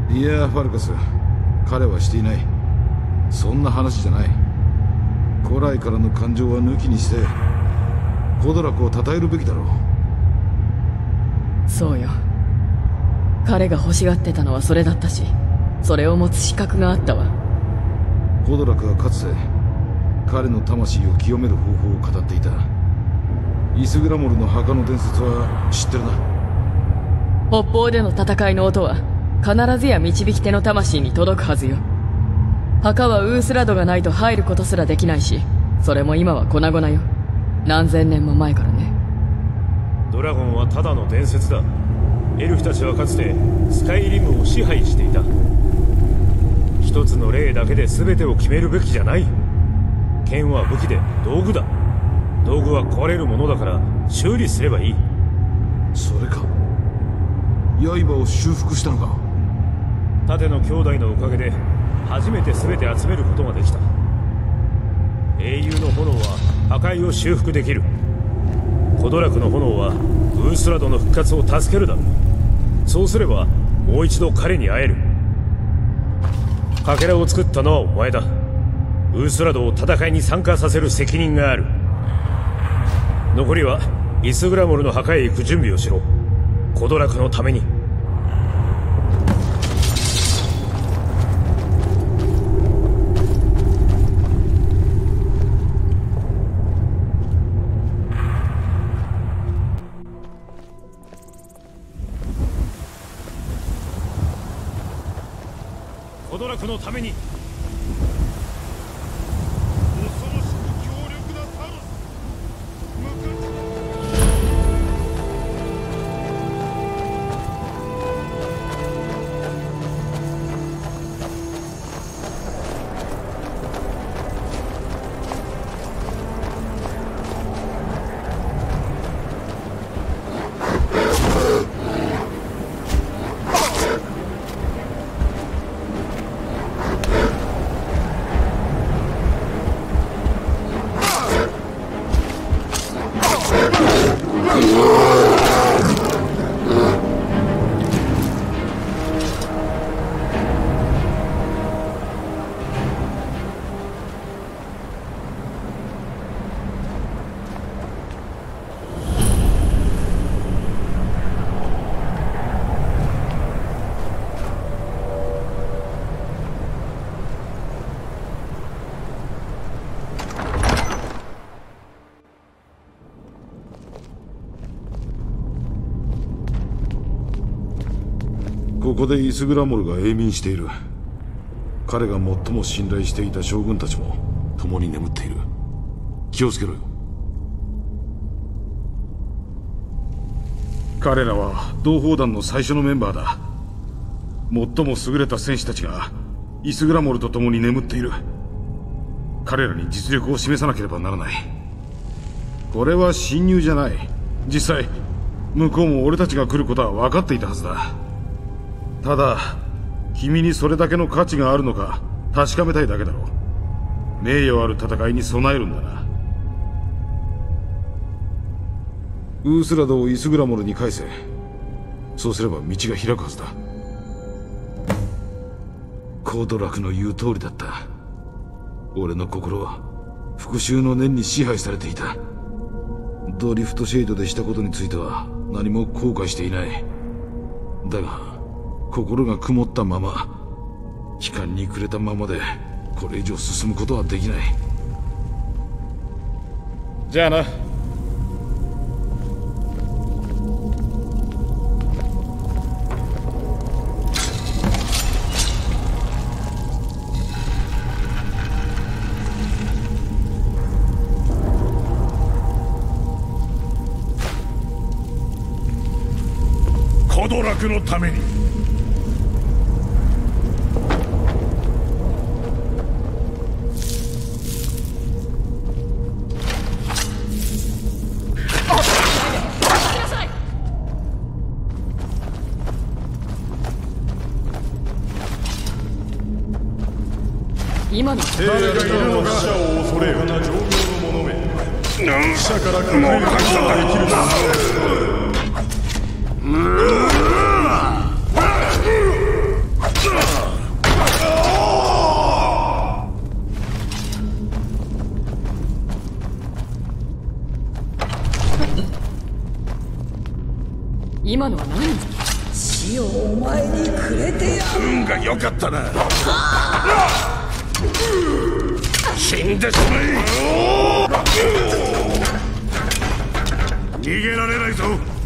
Speaker 6: いやファルカス、彼はしていない。そんな話じゃない。古来からの感情は抜きにしてコドラクを称えるべきだろ
Speaker 1: う。そうよ。彼が欲しがってたのはそれだったし、それを持つ資格があったわ。
Speaker 6: コドラクはかつて彼の魂を清める方法を語っていた。イスグラモルの墓の伝説は知ってるな。
Speaker 1: 北方での戦いの音は必ずや導き手の魂に届くはずよ。墓はウースラドがないと入ることすらできないし、それも今は粉々よ。何千年も前からね。
Speaker 7: ドラゴンはただの伝説だ。エルフたちはかつてスカイリムを支配していた。一つの霊だけで全てを決めるべきじゃない。剣は武器で道具だ。道具は壊れるものだから修理すればいい。
Speaker 6: それか。刃を修復したのか。
Speaker 7: 盾の兄弟のおかげで初めて全て集めることができた。英雄の炎は破壊を修復できる。コドラクの炎はウースラドの復活を助けるだろう。そうすればもう一度彼に会える。かけらを作ったのはお前だ。ウースラドを戦いに参加させる責任がある。残りはイスグラモルの墓へ行く準備をしろ。コドラクのために。コドラクのために。
Speaker 6: 恐ろしく強力なサロス。ここでイスグラモルが永眠している。彼が最も信頼していた将軍たちも共に眠っている。気をつけろよ。彼らは同胞団の最初のメンバーだ。最も優れた戦士たちがイスグラモルと共に眠っている。彼らに実力を示さなければならない。これは侵入じゃない。実際向こうも俺たちが来ることは分かっていたはずだ。ただ君にそれだけの価値があるのか確かめたいだけだろう。名誉ある戦いに備えるんだな。ウースラドをイスグラモルに返せ。そうすれば道が開くはずだ。コードラクの言う通りだった。俺の心は復讐の念に支配されていた。ドリフトシェイドでしたことについては何も後悔していない。だが心が曇ったまま、悲観に暮れたままでこれ以上進むことはできない。じゃあな。
Speaker 2: コドラクのために。
Speaker 1: 今の
Speaker 11: 誰がいるのか。死者を恐れよ。な上業の者め。死者から隠れることができると
Speaker 1: 今のは何？
Speaker 12: 死をお前にくれてやる。
Speaker 2: 運が良かったな。死んでしまえ。逃げられないぞ。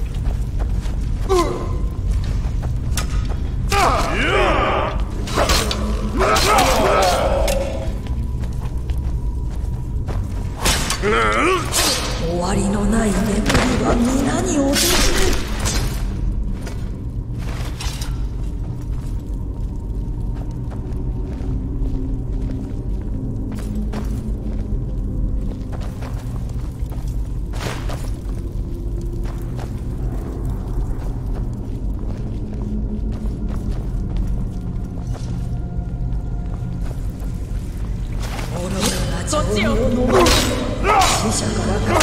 Speaker 12: 終わりのない眠りは皆に訪れる。
Speaker 1: そっちよ。
Speaker 12: 死者から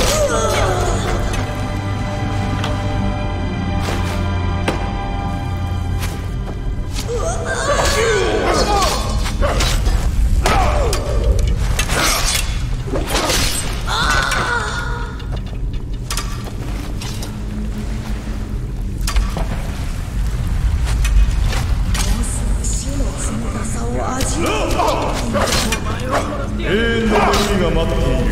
Speaker 11: 永遠の眠りが待っている。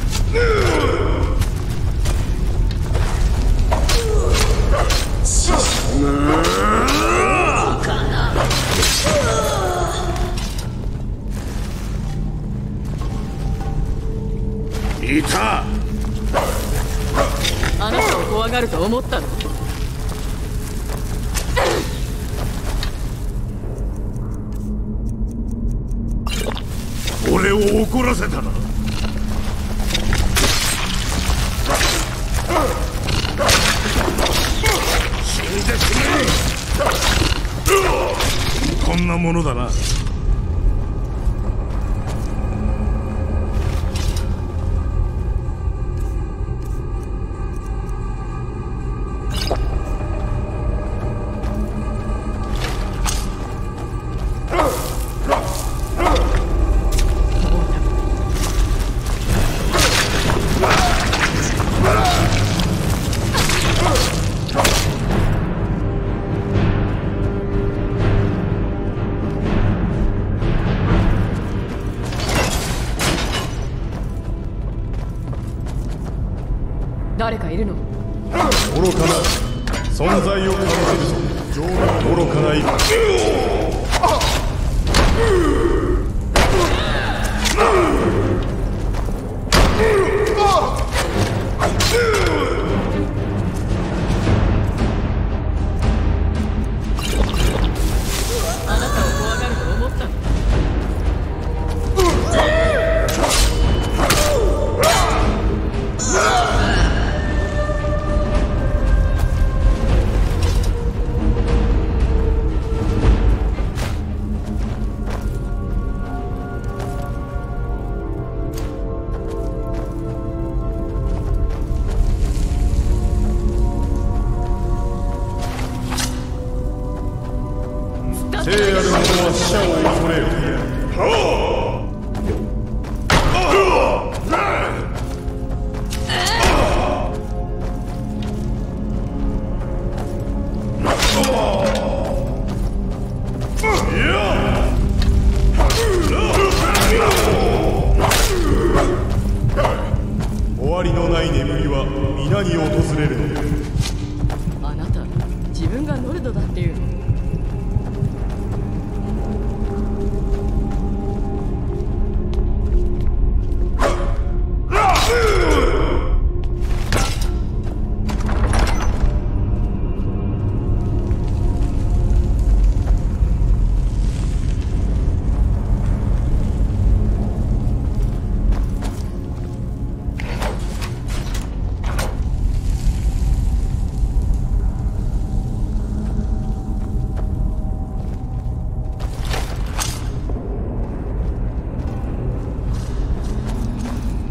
Speaker 2: いた。
Speaker 1: あなたを怖がると思ったの？
Speaker 2: 俺を怒らせたな。死んでしまえ。こんなものだな。
Speaker 1: 誰かいるの？
Speaker 11: 愚かな存在を感じるぞ。愚かな怒
Speaker 1: あなたを怖がると思ったの？
Speaker 11: 聖夜の者は死者を恐れる。終わりのない眠りは皆に訪れるので。
Speaker 1: あなた、自分がノルドだっていうの？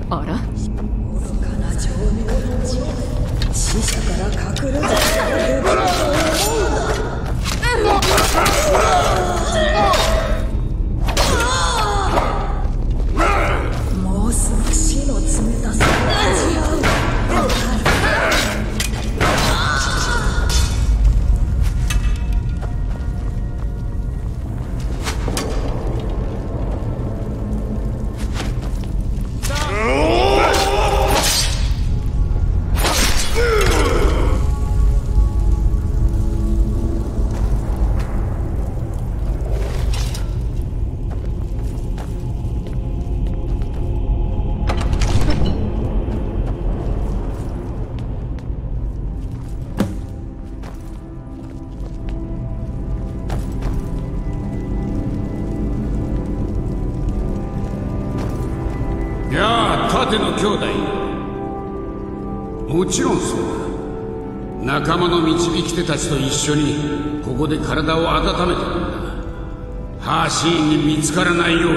Speaker 1: あら、
Speaker 12: 愚かな情報たち、死者から隠れてできると思うな。もうすぐ死の冷たさを味わう。わかる。
Speaker 5: 盾の兄弟、もちろんそうだ。仲間の導き手たちと一緒にここで体を温めてるんだ。ハーシーンに見つからないように。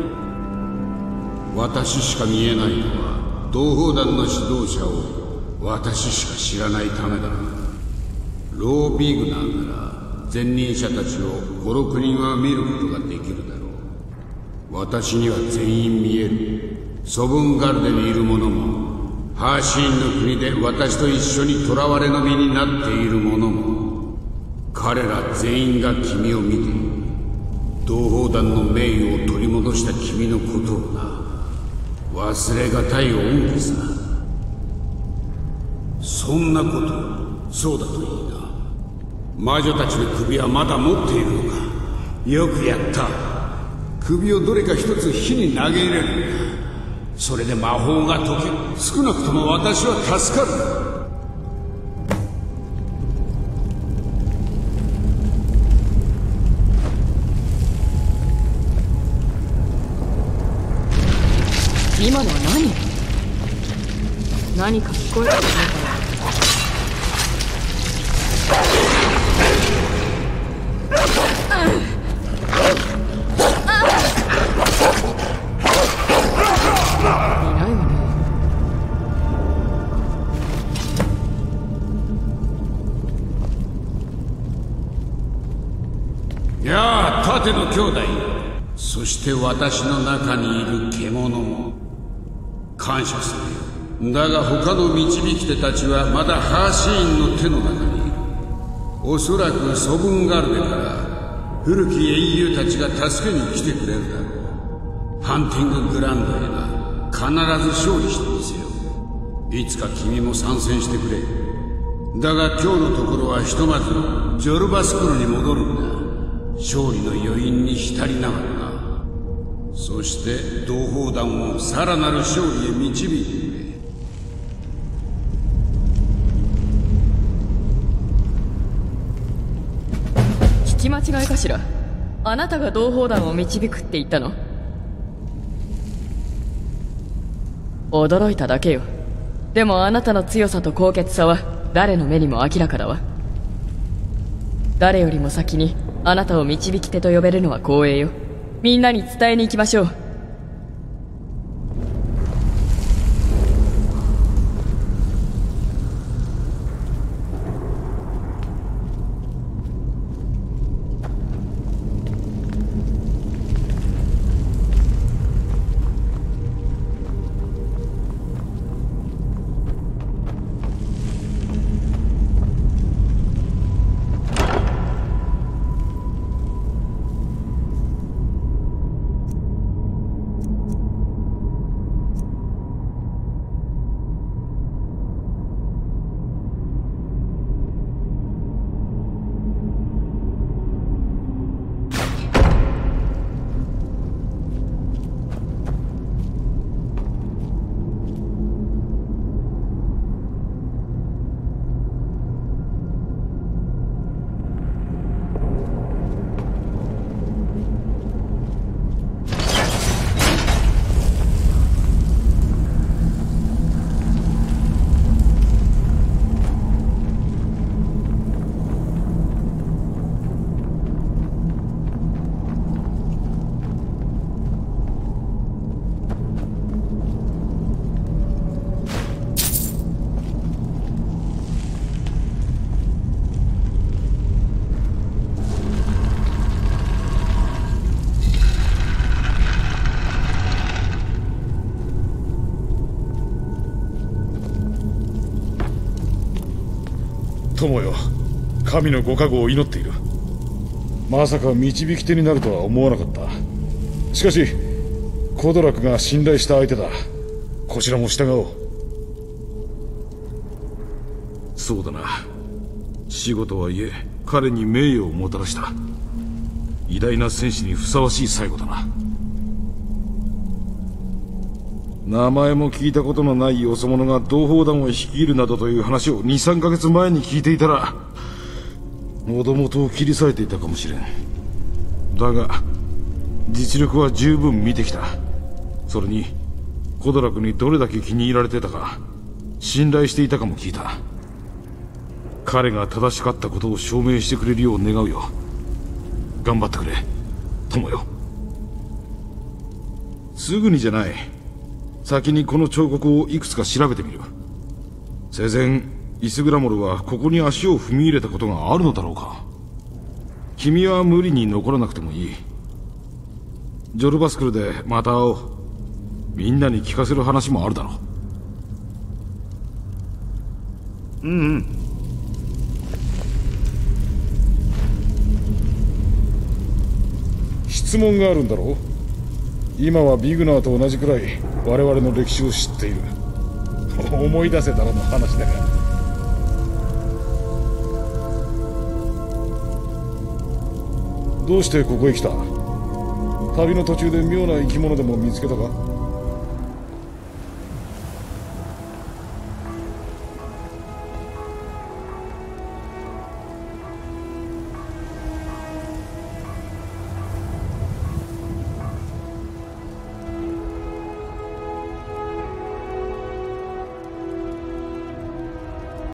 Speaker 5: 私しか見えないのは同胞団の指導者を私しか知らないためだ。ロー・ビグナーなら前任者たちをごろくにんは見ることができるだろう。私には全員見える。ソブンガルデにいる者も、ハーシーンの国で私と一緒に囚われの身になっている者も、彼ら全員が君を見ている。同胞団の名誉を取り戻した君のことをな、忘れがたい恩義さ。そんなこと、そうだといいな。魔女たちの首はまだ持っているのか。よくやった。首をどれか一つ火に投げ入れるんだ。それで魔法が解け、少なくとも私は助かる。
Speaker 1: 今のは何？何か聞こえたのかな？
Speaker 5: やあ、盾の兄弟、そして私の中にいる獣も感謝するよ。だが他の導き手たちはまだハーシーンの手の中にいる。おそらくソブンガルデから古き英雄たちが助けに来てくれるだろう。ハンティンググランドへな、必ず勝利してみせよう。いつか君も参戦してくれ。だが今日のところはひとまずジョルバスクロに戻るんだ。勝利の余韻に浸りながらな。そして同胞団をさらなる勝利へ導いてくれ。
Speaker 1: 聞き間違いかしら。あなたが同胞団を導くって言ったの？驚いただけよ。でもあなたの強さと高潔さは誰の目にも明らかだわ。誰よりも先にあなたを導き手と呼べるのは光栄よ。みんなに伝えに行きましょう。
Speaker 2: 友よ、神のご加護を祈っている。まさか導き手になるとは思わなかった。しかしコドラクが信頼した相手だ。こちらも従おう。
Speaker 18: そうだな。仕事とはいえ彼に名誉をもたらした。偉大な戦士にふさわしい最後だな。名前も聞いたことのないよそ者が同胞団を率いるなどという話を にさん ヶ月前に聞いていたら喉元を切り裂いていたかもしれん。だが実力は十分見てきた。それにコドラクにどれだけ気に入られてたか、信頼していたかも聞いた。彼が正しかったことを証明してくれるよう願うよ。頑張ってくれ友よ。すぐにじゃない。先にこの彫刻をいくつか調べてみる。生前イスグラモルはここに足を踏み入れたことがあるのだろうか。君は無理に残らなくてもいい。ジョルバスクルでまた会おう。みんなに聞かせる話もあるだろう。うんうん。
Speaker 2: 質問があるんだろう。今はビグナーと同じくらい我々の歴史を知っている。思い出せたらの話だが。どうしてここへ来た？旅の途中で妙な生き物でも見つけたか？